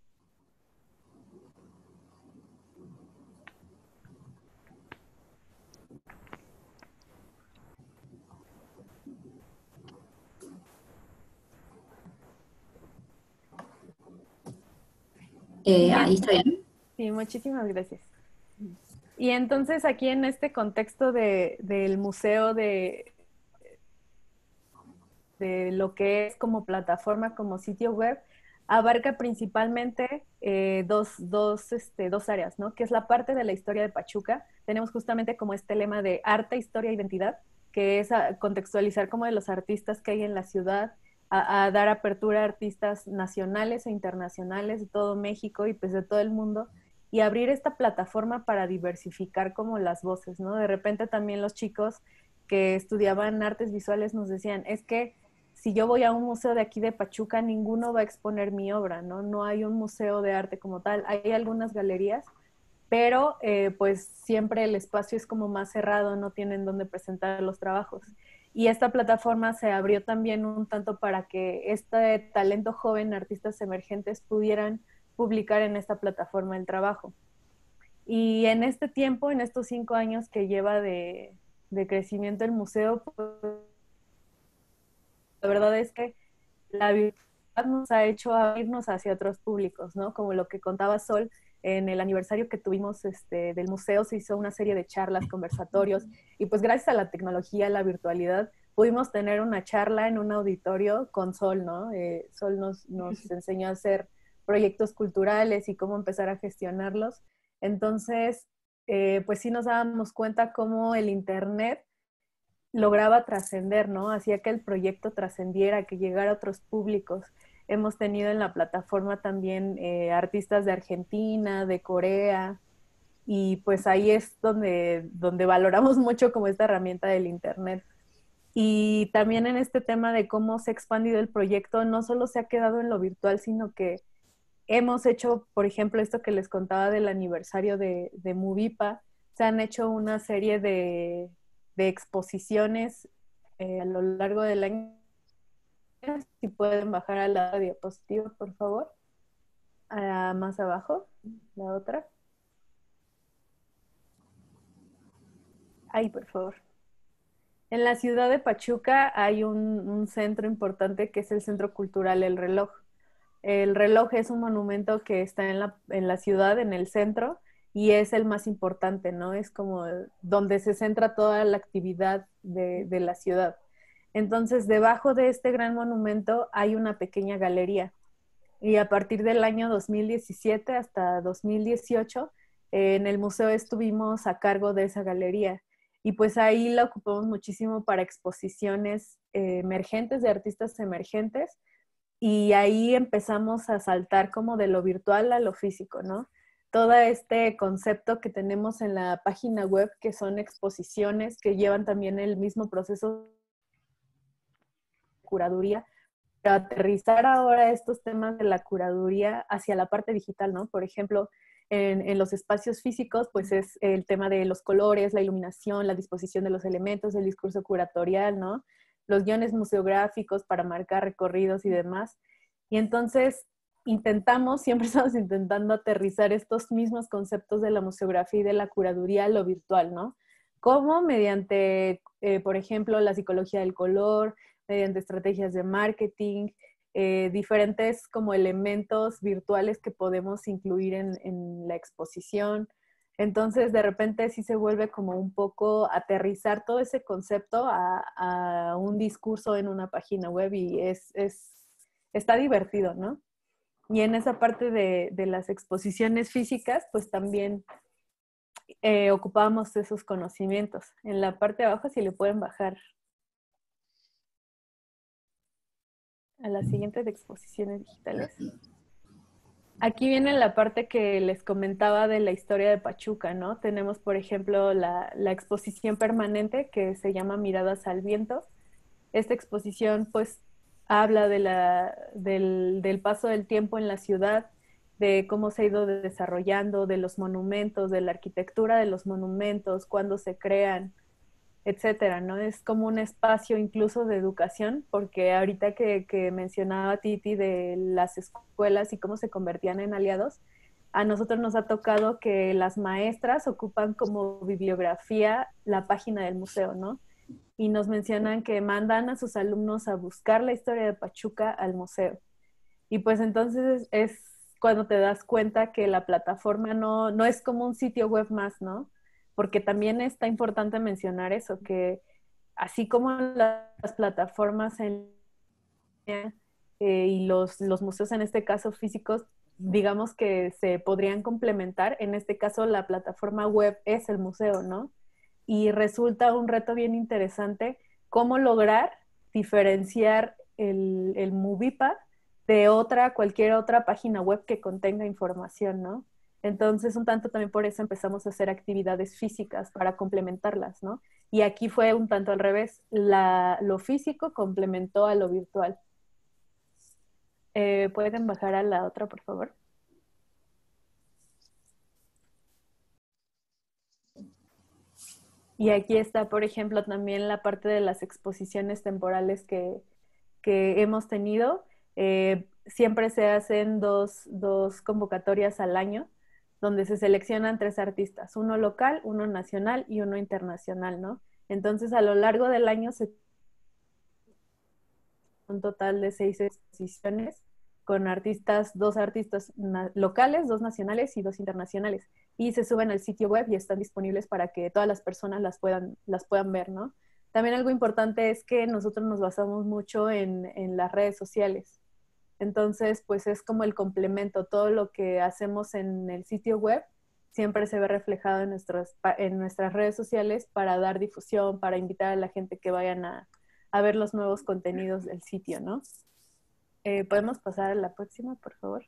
Ahí está bien. Sí, muchísimas gracias. Y entonces aquí en este contexto del museo de lo que es como plataforma, como sitio web, abarca principalmente dos áreas, ¿no? Que es la parte de la historia de Pachuca. Tenemos justamente como este lema de arte, historia, identidad, que es contextualizar como de los artistas que hay en la ciudad, a dar apertura a artistas nacionales e internacionales de todo México y pues de todo el mundo, y abrir esta plataforma para diversificar como las voces, ¿no? De repente también los chicos que estudiaban artes visuales nos decían, es que si yo voy a un museo de aquí de Pachuca, ninguno va a exponer mi obra, ¿no? No hay un museo de arte como tal. Hay algunas galerías, pero pues siempre el espacio es como más cerrado, no tienen dónde presentar los trabajos. Y esta plataforma se abrió también un tanto para que este talento joven, artistas emergentes, pudieran publicar en esta plataforma el trabajo. Y en este tiempo, en estos 5 años que lleva de crecimiento el museo, pues, la verdad es que la virtualidad nos ha hecho abrirnos hacia otros públicos, ¿no? Como lo que contaba Sol, en el aniversario que tuvimos del museo se hizo una serie de charlas, conversatorios, y pues gracias a la tecnología, la virtualidad, pudimos tener una charla en un auditorio con Sol, ¿no? Sol nos enseñó a hacer proyectos culturales y cómo empezar a gestionarlos. Entonces, pues sí nos dábamos cuenta cómo el Internet lograba trascender, ¿no? Hacía que el proyecto trascendiera, que llegara a otros públicos. hemos tenido en la plataforma también artistas de Argentina, de Corea, y pues ahí es donde valoramos mucho como esta herramienta del Internet. Y también en este tema de cómo se ha expandido el proyecto, no solo se ha quedado en lo virtual, sino que hemos hecho, por ejemplo, esto que les contaba del aniversario de Movipa, se han hecho una serie de exposiciones a lo largo del año. Si pueden bajar a la diapositiva, por favor. Más abajo, la otra. Ahí, por favor. En la ciudad de Pachuca hay un centro importante que es el Centro Cultural El Reloj. El reloj es un monumento que está en la ciudad, en el centro, y es el más importante, ¿no? Es como donde se centra toda la actividad de la ciudad. Entonces, debajo de este gran monumento hay una pequeña galería. Y a partir del año 2017 hasta 2018, en el museo estuvimos a cargo de esa galería. Y pues ahí la ocupamos muchísimo para exposiciones emergentes, de artistas emergentes, y ahí empezamos a saltar como de lo virtual a lo físico, ¿no? Todo este concepto que tenemos en la página web, que son exposiciones que llevan también el mismo proceso de curaduría, para aterrizar ahora estos temas de la curaduría hacia la parte digital, ¿no? Por ejemplo, en los espacios físicos, pues es el tema de los colores, la iluminación, la disposición de los elementos, el discurso curatorial, ¿no? Los guiones museográficos para marcar recorridos y demás. Y entonces siempre estamos intentando aterrizar estos mismos conceptos de la museografía y de la curaduría a lo virtual, ¿no? Como mediante, por ejemplo, la psicología del color, mediante estrategias de marketing, diferentes como elementos virtuales que podemos incluir en la exposición. Entonces, de repente sí se vuelve como un poco aterrizar todo ese concepto a un discurso en una página web y está divertido, ¿no? Y en esa parte de las exposiciones físicas, pues también ocupábamos esos conocimientos. En la parte de abajo, si le pueden bajar a la siguiente de exposiciones digitales. Aquí viene la parte que les comentaba de la historia de Pachuca, ¿no? Tenemos, por ejemplo, la exposición permanente que se llama Miradas al Viento. Esta exposición, pues, habla del paso del tiempo en la ciudad, de cómo se ha ido desarrollando, de los monumentos, de la arquitectura de los monumentos, cuándo se crean, etcétera, ¿no? Es como un espacio incluso de educación, porque ahorita que mencionaba Titi de las escuelas y cómo se convertían en aliados, a nosotros nos ha tocado que las maestras ocupan como bibliografía la página del museo, ¿no? Y nos mencionan que mandan a sus alumnos a buscar la historia de Pachuca al museo. Y pues entonces es cuando te das cuenta que la plataforma no es como un sitio web más, ¿no? Porque también está importante mencionar eso, que así como las plataformas en línea y los museos en este caso físicos, digamos que se podrían complementar, en este caso la plataforma web es el museo, ¿no? Y resulta un reto bien interesante cómo lograr diferenciar el Movipa de cualquier otra página web que contenga información, ¿no? Entonces, un tanto también por eso empezamos a hacer actividades físicas para complementarlas, ¿no? Y aquí fue un tanto al revés, lo físico complementó a lo virtual. ¿Pueden bajar a la otra, por favor? Y aquí está, por ejemplo, también la parte de las exposiciones temporales que hemos tenido. Siempre se hacen dos convocatorias al año, donde se seleccionan 3 artistas, uno local, uno nacional y uno internacional, ¿no? Entonces, a lo largo del año se un total de 6 exposiciones con 2 artistas locales, 2 nacionales y 2 internacionales. Y se suben al sitio web y están disponibles para que todas las personas las puedan ver, ¿no? También algo importante es que nosotros nos basamos mucho en las redes sociales. Entonces, pues es como el complemento. Todo lo que hacemos en el sitio web siempre se ve reflejado en nuestras redes sociales para dar difusión, para invitar a la gente que vayan a ver los nuevos contenidos del sitio, ¿no? ¿Podemos pasar a la próxima, por favor?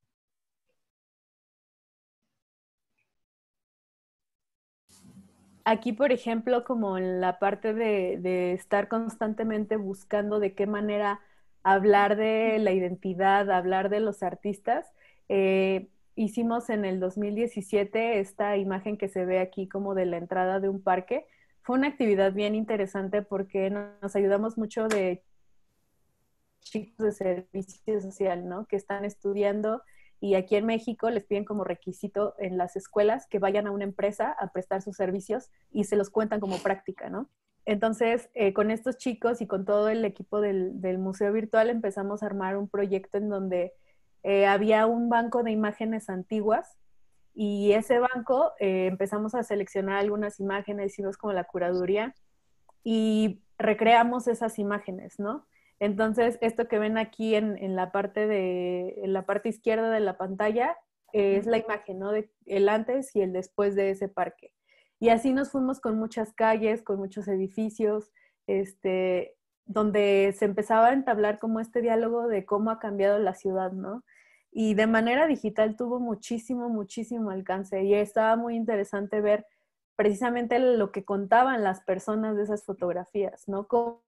Aquí, por ejemplo, como en la parte de estar constantemente buscando de qué manera hablar de la identidad, hablar de los artistas, hicimos en el 2017 esta imagen que se ve aquí como de la entrada de un parque. Fue una actividad bien interesante porque nos ayudamos mucho de chicos de servicio social, ¿no? Que están estudiando y aquí en México les piden como requisito en las escuelas que vayan a una empresa a prestar sus servicios y se los cuentan como práctica, ¿no? Entonces, con estos chicos y con todo el equipo del Museo Virtual empezamos a armar un proyecto en donde había un banco de imágenes antiguas y ese banco empezamos a seleccionar algunas imágenes, hicimos como la curaduría y recreamos esas imágenes, ¿no? Entonces, esto que ven aquí en la parte izquierda de la pantalla es la imagen, ¿no? De el antes y el después de ese parque. Y así nos fuimos con muchas calles, con muchos edificios, donde se empezaba a entablar como este diálogo de cómo ha cambiado la ciudad, ¿no? Y de manera digital tuvo muchísimo, muchísimo alcance y estaba muy interesante ver precisamente lo que contaban las personas de esas fotografías, ¿no? Cómo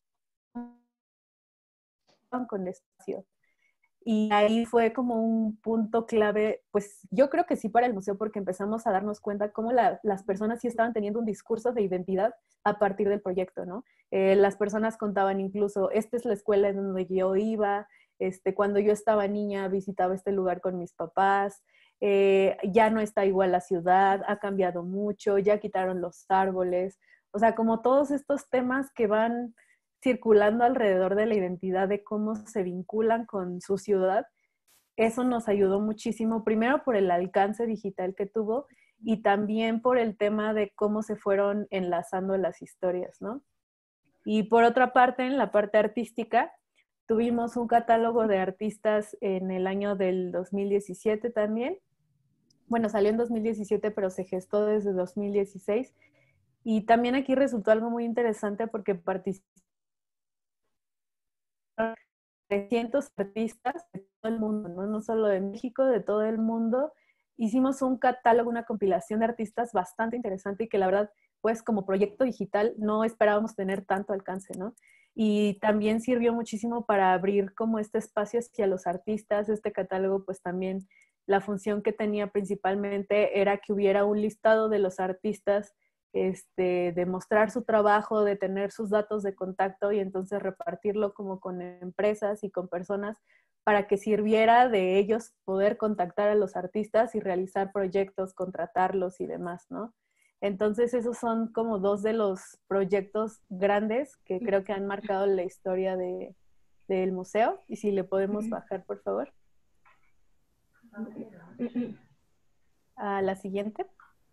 con el espacio. Y ahí fue como un punto clave, pues yo creo que sí para el museo, porque empezamos a darnos cuenta cómo las personas sí estaban teniendo un discurso de identidad a partir del proyecto, ¿no? Las personas contaban incluso, esta es la escuela en donde yo iba, cuando yo estaba niña visitaba este lugar con mis papás, ya no está igual la ciudad, ha cambiado mucho, ya quitaron los árboles, o sea, como todos estos temas que van circulando alrededor de la identidad, de cómo se vinculan con su ciudad, eso nos ayudó muchísimo, primero por el alcance digital que tuvo y también por el tema de cómo se fueron enlazando las historias, ¿no? Y por otra parte, en la parte artística, tuvimos un catálogo de artistas en el año del 2017 también. Bueno, salió en 2017, pero se gestó desde 2016. Y también aquí resultó algo muy interesante porque participaron 300 artistas de todo el mundo, ¿no? No solo de México, de todo el mundo. Hicimos un catálogo, una compilación de artistas bastante interesante y que la verdad, pues como proyecto digital no esperábamos tener tanto alcance, ¿no? Y también sirvió muchísimo para abrir como este espacio hacia los artistas. Este catálogo, pues también la función que tenía principalmente era que hubiera un listado de los artistas, de mostrar su trabajo, de tener sus datos de contacto y entonces repartirlo como con empresas y con personas para que sirviera de ellos poder contactar a los artistas y realizar proyectos, contratarlos y demás, ¿no? Entonces esos son como dos de los proyectos grandes que creo que han marcado la historia del museo. Y si le podemos bajar, por favor. A la siguiente.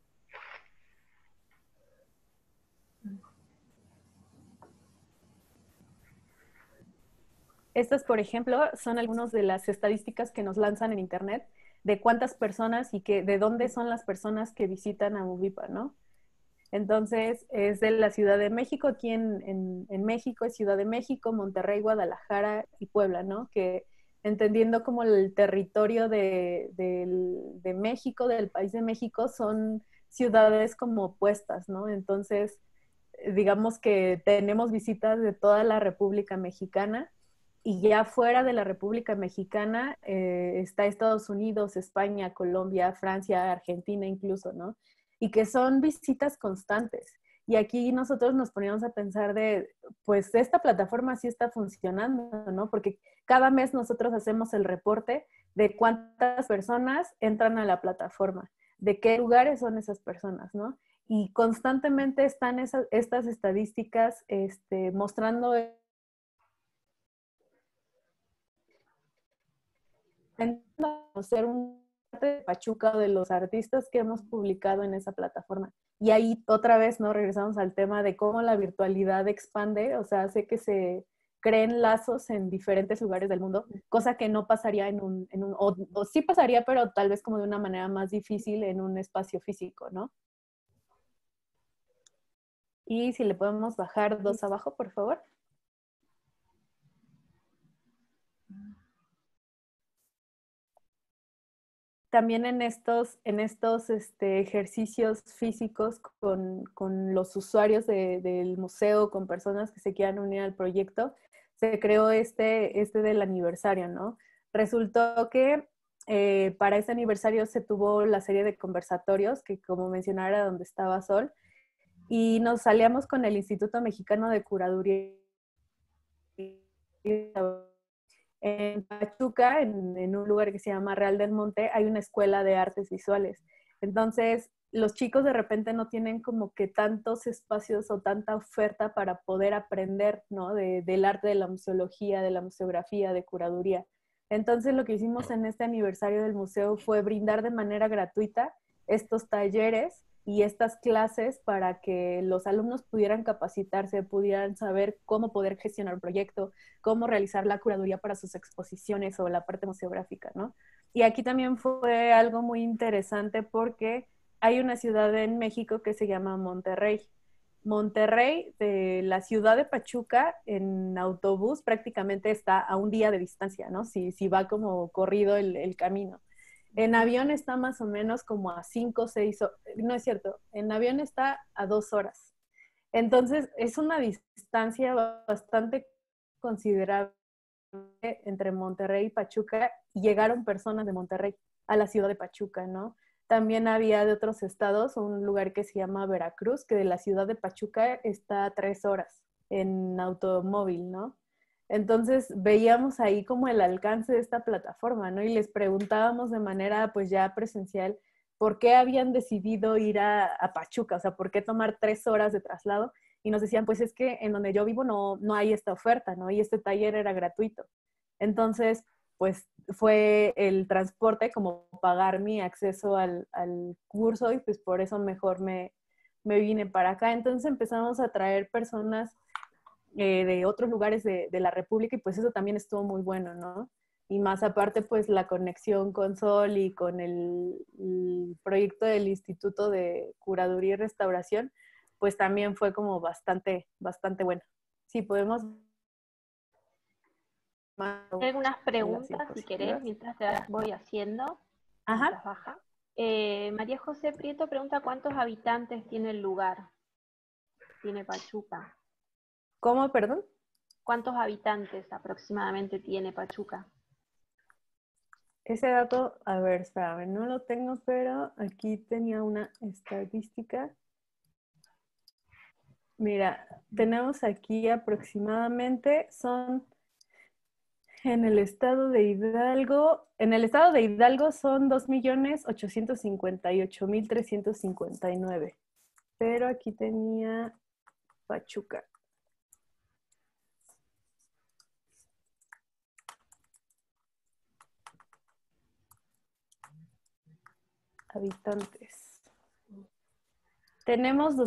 Estas, por ejemplo, son algunas de las estadísticas que nos lanzan en Internet de cuántas personas y de dónde son las personas que visitan a Mugipa, ¿no? Entonces, es de la Ciudad de México, aquí en México, es Ciudad de México, Monterrey, Guadalajara y Puebla, ¿no? Que entendiendo como el territorio de México, del país de México, son ciudades como opuestas, ¿no? Entonces, digamos que tenemos visitas de toda la República Mexicana y ya fuera de la República Mexicana está Estados Unidos, España, Colombia, Francia, Argentina incluso, ¿no? Y que son visitas constantes. Y aquí nosotros nos poníamos a pensar pues esta plataforma sí está funcionando, ¿no? Porque cada mes nosotros hacemos el reporte de cuántas personas entran a la plataforma, de qué lugares son esas personas, ¿no? Y constantemente están estas estadísticas mostrando conocer un parte de Pachuca o de los artistas que hemos publicado en esa plataforma. Y ahí otra vez nos regresamos al tema de cómo la virtualidad expande, o sea, hace que se creen lazos en diferentes lugares del mundo, cosa que no pasaría o sí pasaría, pero tal vez como de una manera más difícil en un espacio físico, ¿no? Y si le podemos bajar 2 abajo, por favor. también en estos ejercicios físicos con los usuarios del museo, con personas que se quieran unir al proyecto, se creó este del aniversario, ¿no? Resultó que para ese aniversario se tuvo la serie de conversatorios, que como mencionaba era donde estaba Sol, y nos salíamos con el Instituto Mexicano de Curaduría en Pachuca, en un lugar que se llama Real del Monte, hay una escuela de artes visuales. Entonces, los chicos de repente no tienen como que tantos espacios o tanta oferta para poder aprender, ¿no? Del arte, de la museología, de la museografía, de curaduría. Entonces, lo que hicimos en este aniversario del museo fue brindar de manera gratuita estos talleres y estas clases para que los alumnos pudieran capacitarse, pudieran saber cómo poder gestionar un proyecto, cómo realizar la curaduría para sus exposiciones o la parte museográfica, ¿no? Y aquí también fue algo muy interesante porque hay una ciudad en México que se llama Monterrey. Monterrey, de la ciudad de Pachuca, en autobús prácticamente está a un día de distancia, ¿no? Si va como corrido el camino. En avión está más o menos como a 5 o 6 horas. No es cierto, en avión está a 2 horas. Entonces, es una distancia bastante considerable entre Monterrey y Pachuca, y llegaron personas de Monterrey a la ciudad de Pachuca, ¿no? También había de otros estados, un lugar que se llama Veracruz, que de la ciudad de Pachuca está a 3 horas en automóvil, ¿no? Entonces veíamos ahí como el alcance de esta plataforma, ¿no? Y les preguntábamos de manera pues ya presencial por qué habían decidido ir a Pachuca, o sea, por qué tomar 3 horas de traslado. Y nos decían, pues es que en donde yo vivo no hay esta oferta, ¿no? Y este taller era gratuito. Entonces, pues fue el transporte como pagar mi acceso al curso, y pues por eso mejor me vine para acá. Entonces empezamos a traer personas de otros lugares de la República, y pues eso también estuvo muy bueno, ¿no? Y más aparte, pues la conexión con Sol y con el proyecto del Instituto de Curaduría y Restauración, pues también fue como bastante bueno. Sí, podemos... Hay algunas preguntas, si querés, mientras te las voy haciendo. Ajá. Baja. María José Prieto pregunta cuántos habitantes tiene el lugar. Tiene Pachuca. ¿Cómo, perdón? ¿Cuántos habitantes aproximadamente tiene Pachuca? Ese dato, a ver, espérame, no lo tengo, pero aquí tenía una estadística. Mira, tenemos aquí aproximadamente, son en el estado de Hidalgo son 2.858.359, pero aquí tenía Pachuca. Habitantes. Tenemos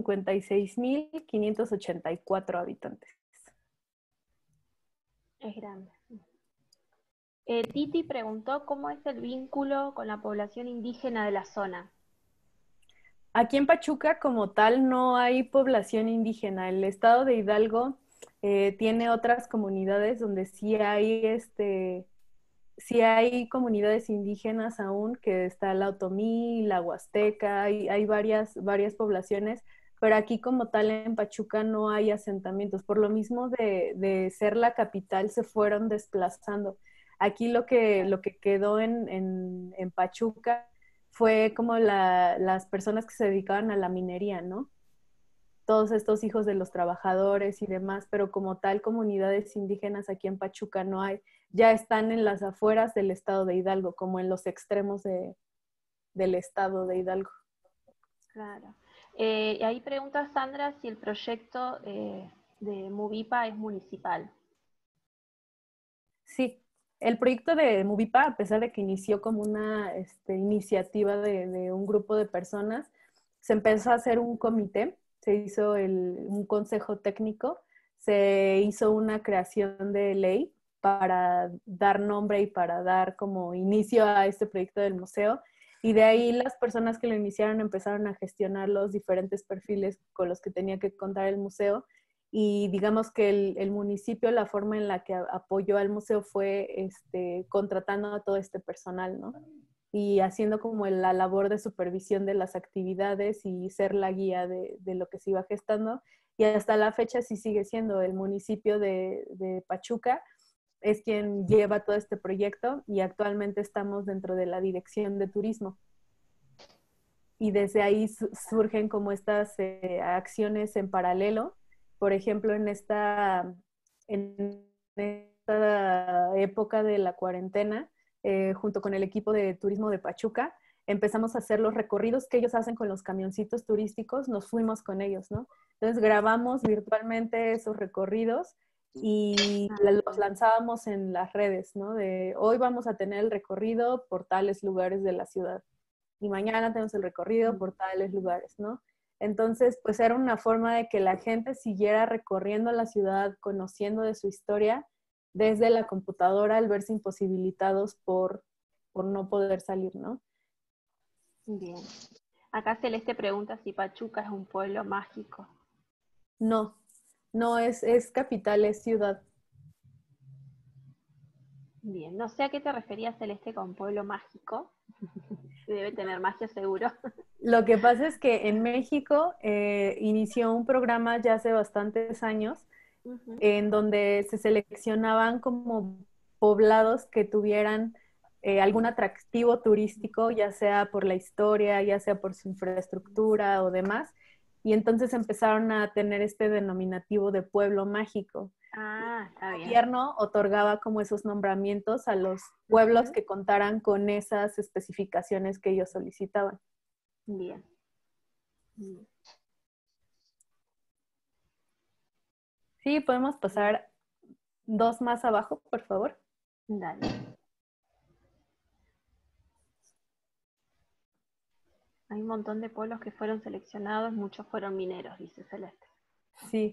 256.584 habitantes. Es grande. Titi preguntó cómo es el vínculo con la población indígena de la zona. Aquí en Pachuca, como tal, no hay población indígena. El estado de Hidalgo tiene otras comunidades donde sí hay comunidades indígenas aún, que está la Otomí, la Huasteca, hay varias poblaciones, pero aquí como tal en Pachuca no hay asentamientos. Por lo mismo de ser la capital, se fueron desplazando. Aquí lo que quedó en Pachuca fue como las personas que se dedicaban a la minería, ¿no? Todos estos hijos de los trabajadores y demás, pero como tal comunidades indígenas aquí en Pachuca no hay. Ya están en las afueras del estado de Hidalgo, como en los extremos del estado de Hidalgo. Claro. Y ahí pregunta Sandra si el proyecto de Muvipa es municipal. Sí, el proyecto de Muvipa, a pesar de que inició como una iniciativa de un grupo de personas, se empezó a hacer un comité, se hizo un consejo técnico, se hizo una creación de ley para dar nombre y para dar como inicio a este proyecto del museo. Y de ahí las personas que lo iniciaron empezaron a gestionar los diferentes perfiles con los que tenía que contar el museo. Y digamos que el municipio, la forma en la que apoyó al museo fue contratando a todo este personal, ¿no? y haciendo como la labor de supervisión de las actividades y ser la guía de lo que se iba gestando. Y hasta la fecha sí sigue siendo el municipio de Pachuca, es quien lleva todo este proyecto y actualmente estamos dentro de la dirección de turismo. Y desde ahí surgen como estas acciones en paralelo. Por ejemplo, en esta época de la cuarentena, junto con el equipo de turismo de Pachuca, empezamos a hacer los recorridos que ellos hacen con los camioncitos turísticos, nos fuimos con ellos, ¿no? Entonces grabamos virtualmente esos recorridos y los lanzábamos en las redes, ¿no? De hoy vamos a tener el recorrido por tales lugares de la ciudad y mañana tenemos el recorrido por tales lugares, ¿no? Entonces, pues era una forma de que la gente siguiera recorriendo la ciudad, conociendo de su historia desde la computadora al verse imposibilitados por no poder salir, ¿no? Bien. Acá Celeste pregunta si Pachuca es un pueblo mágico. No, no es capital, es ciudad. Bien, no sé a qué te referías Celeste con pueblo mágico. Debe tener magia seguro. Lo que pasa es que en México inició un programa ya hace bastantes años en donde se seleccionaban como poblados que tuvieran algún atractivo turístico, ya sea por la historia, ya sea por su infraestructura o demás, y entonces empezaron a tener este denominativo de pueblo mágico. Ah, está bien. El gobierno otorgaba como esos nombramientos a los pueblos que contaran con esas especificaciones que ellos solicitaban. Bien. Sí, podemos pasar 2 más abajo, por favor. Dale. Hay un montón de pueblos que fueron seleccionados, muchos fueron mineros, dice Celeste. Sí.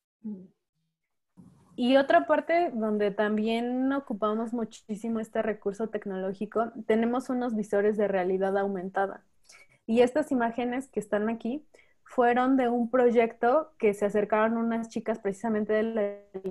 Y otra parte donde también ocupamos muchísimo este recurso tecnológico, tenemos unos visores de realidad aumentada. Y estas imágenes que están aquí fueron de un proyecto que se acercaron unas chicas precisamente de la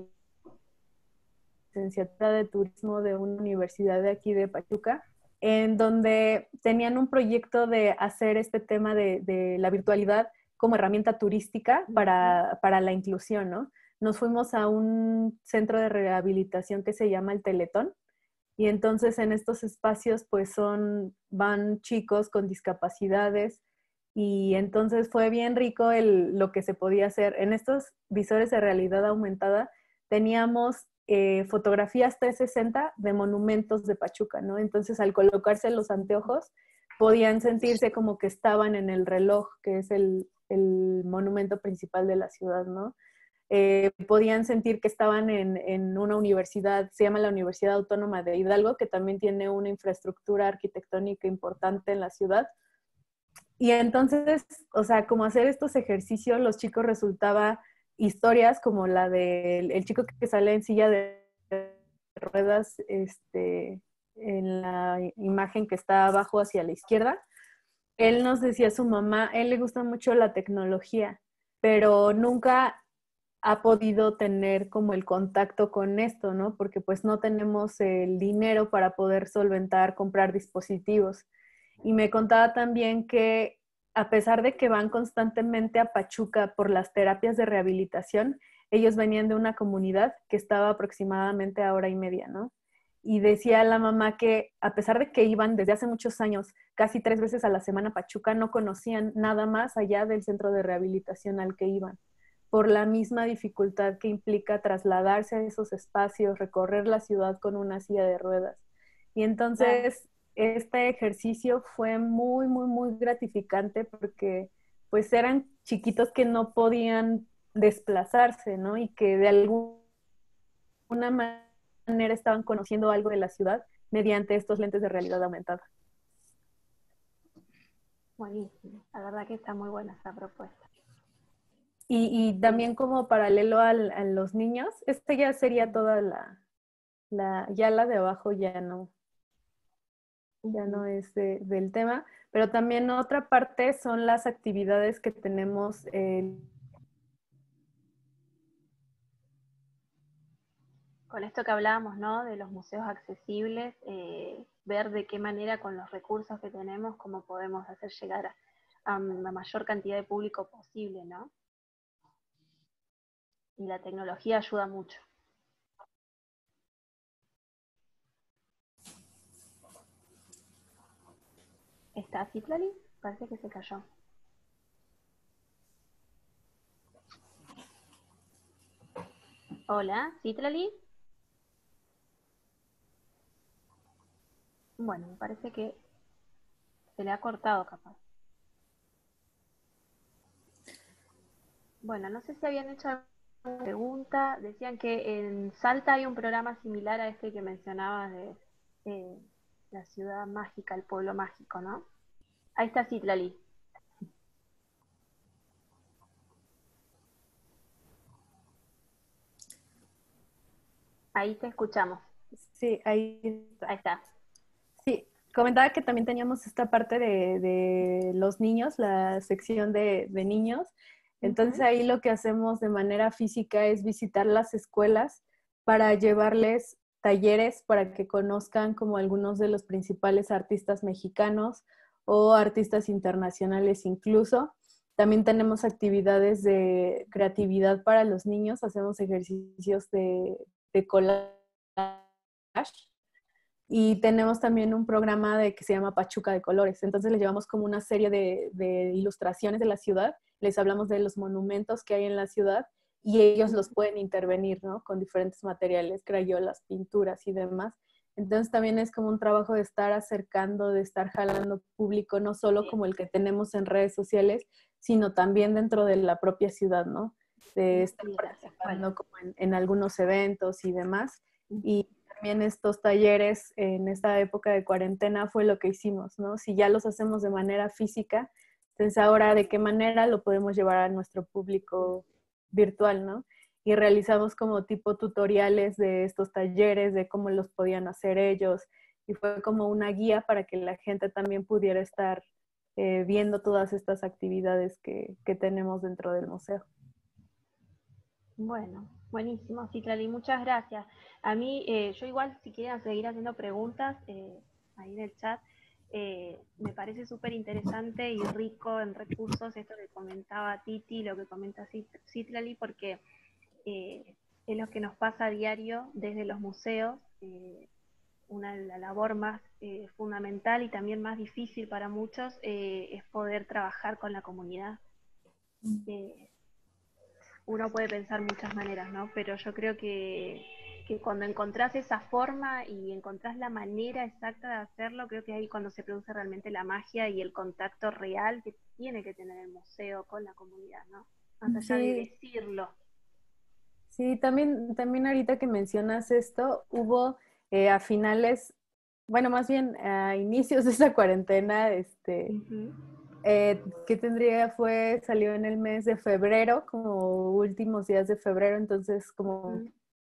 licenciatura de turismo de una universidad de aquí de Pachuca, en donde tenían un proyecto de hacer este tema de la virtualidad como herramienta turística para la inclusión, ¿no? Nos fuimos a un centro de rehabilitación que se llama el Teletón, y entonces en estos espacios pues van chicos con discapacidades, y entonces fue bien rico lo que se podía hacer. En estos visores de realidad aumentada teníamos fotografías 360 de monumentos de Pachuca, ¿no? Entonces al colocarse los anteojos podían sentirse como que estaban en el reloj, que es el monumento principal de la ciudad, ¿no? Podían sentir que estaban en una universidad, se llama la Universidad Autónoma de Hidalgo, que también tiene una infraestructura arquitectónica importante en la ciudad. Y entonces, o sea, como hacer estos ejercicios, los chicos resultaba historias como la del chico que sale en silla de ruedas, en la imagen que está abajo hacia la izquierda. Él nos decía a su mamá, él le gusta mucho la tecnología, pero nunca ha podido tener como el contacto con esto, ¿no? Porque pues no tenemos el dinero para poder solventar, comprar dispositivos. Y me contaba también que a pesar de que van constantemente a Pachuca por las terapias de rehabilitación, ellos venían de una comunidad que estaba aproximadamente a 1:30, ¿no? Y decía la mamá que a pesar de que iban desde hace muchos años, casi 3 veces a la semana a Pachuca, no conocían nada más allá del centro de rehabilitación al que iban, por la misma dificultad que implica trasladarse a esos espacios, recorrer la ciudad con una silla de ruedas. Y entonces este ejercicio fue muy, muy, muy gratificante porque pues eran chiquitos que no podían desplazarse, ¿no? Y que de alguna manera estaban conociendo algo de la ciudad mediante estos lentes de realidad aumentada. Buenísimo, la verdad que está muy buena esa propuesta. Y también como paralelo a los niños, ya sería toda ya la de abajo ya no es del tema, pero también otra parte son las actividades que tenemos Con esto que hablábamos, ¿no? De los museos accesibles, ver de qué manera con los recursos que tenemos, cómo podemos hacer llegar a la mayor cantidad de público posible, ¿no? Y la tecnología ayuda mucho. ¿Está Citlali? Parece que se cayó. Hola, Citlali. Bueno, me parece que se le ha cortado capaz. Bueno, no sé si habían hecho alguna pregunta. Decían que en Salta hay un programa similar a este que mencionabas de la ciudad mágica, el pueblo mágico, ¿no? Ahí está Citlali. Ahí te escuchamos. Sí, ahí está. Ahí está. Sí, comentaba que también teníamos esta parte de los niños, la sección de niños. Entonces ahí lo que hacemos de manera física es visitar las escuelas para llevarles talleres para que conozcan como algunos de los principales artistas mexicanos o artistas internacionales incluso. También tenemos actividades de creatividad para los niños, hacemos ejercicios de collage. Y tenemos también un programa que se llama Pachuca de Colores. Entonces les llevamos como una serie de ilustraciones de la ciudad, les hablamos de los monumentos que hay en la ciudad y ellos los pueden intervenir, ¿no? Con diferentes materiales, crayolas, pinturas y demás. Entonces también es como un trabajo de estar acercando, de estar jalando público, no solo como el que tenemos en redes sociales, sino también dentro de la propia ciudad, ¿no? De estar participando como en algunos eventos y demás. Y también estos talleres en esta época de cuarentena fue lo que hicimos, ¿no? Si ya los hacemos de manera física, entonces ahora de qué manera lo podemos llevar a nuestro público virtual, ¿no? Y realizamos como tipo tutoriales de estos talleres, de cómo los podían hacer ellos, y fue como una guía para que la gente también pudiera estar viendo todas estas actividades que tenemos dentro del museo. Bueno, buenísimo, Citlali, muchas gracias. A mí, yo igual, si quieren seguir haciendo preguntas ahí en el chat, me parece súper interesante y rico en recursos esto que comentaba Titi, lo que comenta Citlali, porque es lo que nos pasa a diario desde los museos, la labor más fundamental y también más difícil para muchos es poder trabajar con la comunidad. Uno puede pensar muchas maneras, ¿no? Pero yo creo que cuando encontrás esa forma y encontrás la manera exacta de hacerlo, creo que ahí cuando se produce realmente la magia y el contacto real que tiene que tener el museo con la comunidad, ¿no? Más allá de decirlo. Sí, también ahorita que mencionas esto, hubo a finales, bueno, más bien a inicios de esa cuarentena, que salió en el mes de febrero, como últimos días de febrero, entonces como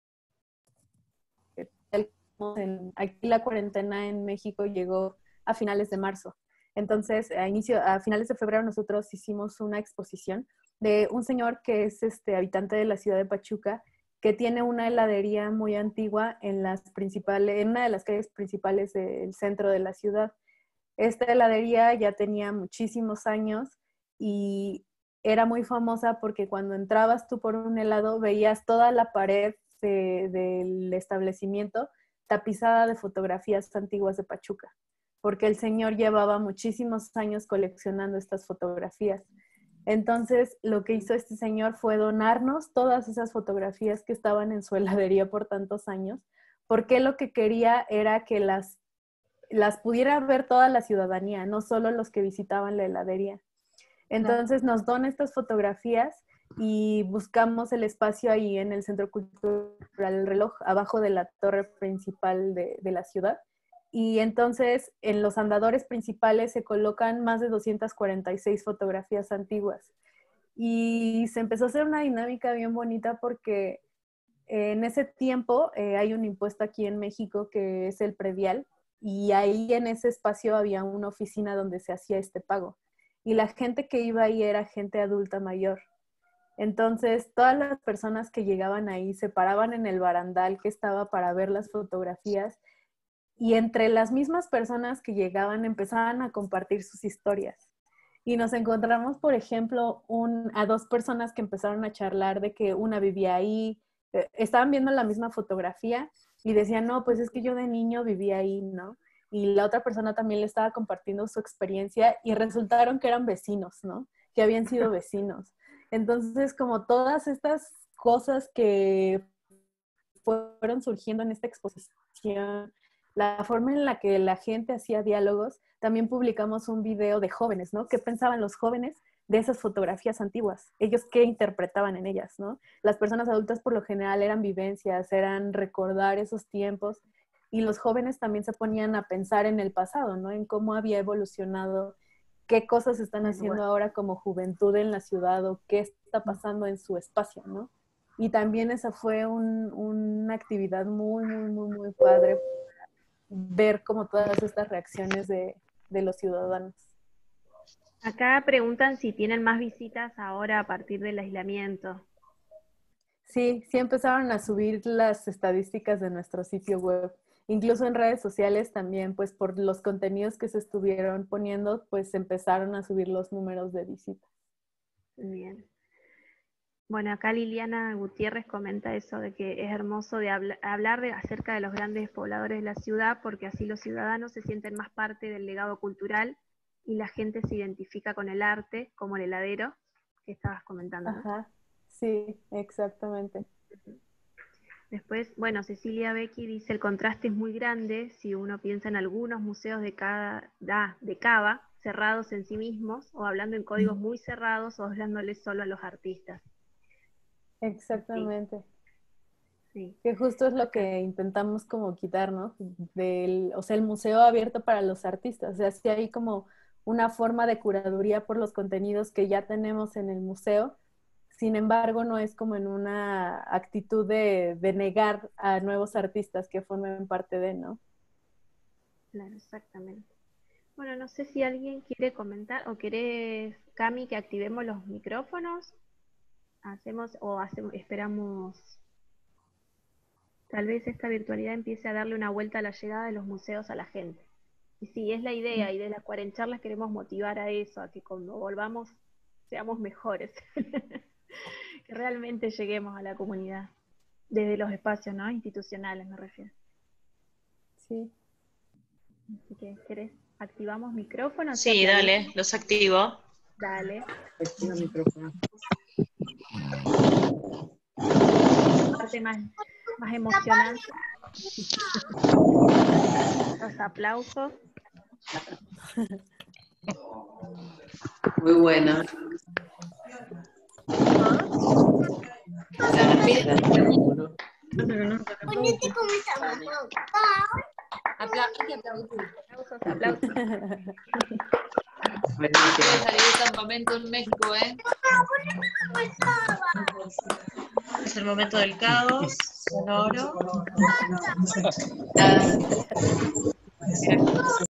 aquí la cuarentena en México llegó a finales de marzo. Entonces, a finales de febrero nosotros hicimos una exposición de un señor que es habitante de la ciudad de Pachuca, que tiene una heladería muy antigua en una de las calles principales del centro de la ciudad. Esta heladería ya tenía muchísimos años y era muy famosa porque cuando entrabas tú por un helado veías toda la pared del establecimiento tapizada de fotografías antiguas de Pachuca, porque el señor llevaba muchísimos años coleccionando estas fotografías. Entonces, lo que hizo este señor fue donarnos todas esas fotografías que estaban en su heladería por tantos años, porque lo que quería era que las pudiera ver toda la ciudadanía, no solo los que visitaban la heladería. Entonces nos dona estas fotografías y buscamos el espacio ahí en el Centro Cultural El Reloj, abajo de la torre principal de la ciudad. Y entonces en los andadores principales se colocan más de 246 fotografías antiguas. Y se empezó a hacer una dinámica bien bonita porque en ese tiempo hay un impuesto aquí en México que es el predial, y ahí en ese espacio había una oficina donde se hacía este pago. Y la gente que iba ahí era gente adulta mayor. Entonces, todas las personas que llegaban ahí se paraban en el barandal que estaba para ver las fotografías y entre las mismas personas que llegaban empezaban a compartir sus historias. Y nos encontramos, por ejemplo, a dos personas que empezaron a charlar de que una vivía ahí, estaban viendo la misma fotografía y decían, no, pues es que yo de niño vivía ahí, ¿no? Y la otra persona también le estaba compartiendo su experiencia y resultaron que eran vecinos, ¿no? Que habían sido vecinos. Entonces, como todas estas cosas que fueron surgiendo en esta exposición, la forma en la que la gente hacía diálogos, también publicamos un video de jóvenes, ¿no? ¿Qué pensaban los jóvenes de esas fotografías antiguas? Ellos qué interpretaban en ellas, ¿no? Las personas adultas por lo general eran vivencias, eran recordar esos tiempos, y los jóvenes también se ponían a pensar en el pasado, ¿no? En cómo había evolucionado, qué cosas están haciendo ahora como juventud en la ciudad o qué está pasando en su espacio, ¿no? Y también esa fue una actividad muy padre, ver como todas estas reacciones de los ciudadanos. Acá preguntan si tienen más visitas ahora a partir del aislamiento. Sí, sí empezaron a subir las estadísticas de nuestro sitio web. Incluso en redes sociales también, pues por los contenidos que se estuvieron poniendo, pues empezaron a subir los números de visitas. Bien. Bueno, acá Liliana Gutiérrez comenta eso de que es hermoso de hablar acerca de los grandes pobladores de la ciudad, porque así los ciudadanos se sienten más parte del legado cultural y la gente se identifica con el arte, como el heladero que estabas comentando, ¿no? Ajá, sí, exactamente. Después, bueno, Cecilia Becky dice, el contraste es muy grande si uno piensa en algunos museos de Cava, cerrados en sí mismos, o hablando en códigos muy cerrados, o hablándoles solo a los artistas. Exactamente. Sí. Que justo es lo que intentamos como quitar, ¿no? O sea, el museo abierto para los artistas. O sea, sí hay como una forma de curaduría por los contenidos que ya tenemos en el museo. Sin embargo, no es como en una actitud de negar a nuevos artistas que formen parte de, ¿no? Claro, exactamente. Bueno, no sé si alguien quiere comentar o querés, Cami, que activemos los micrófonos. Esperamos. Tal vez esta virtualidad empiece a darle una vuelta a la llegada de los museos a la gente. Y sí, es la idea, y de las cuarencharlas queremos motivar a eso, a que cuando volvamos seamos mejores. Que realmente lleguemos a la comunidad, desde los espacios, ¿no? Institucionales me refiero. Sí. Así que, ¿querés? ¿Activamos micrófonos? Sí, dale, los activo. Dale. Activa el micrófono. Parte más emocionante. Los aplausos. Muy buena. Ponete como estamos. Aplausos. Voy a salir del campamento en México, ¿eh? Es el momento del caos sonoro.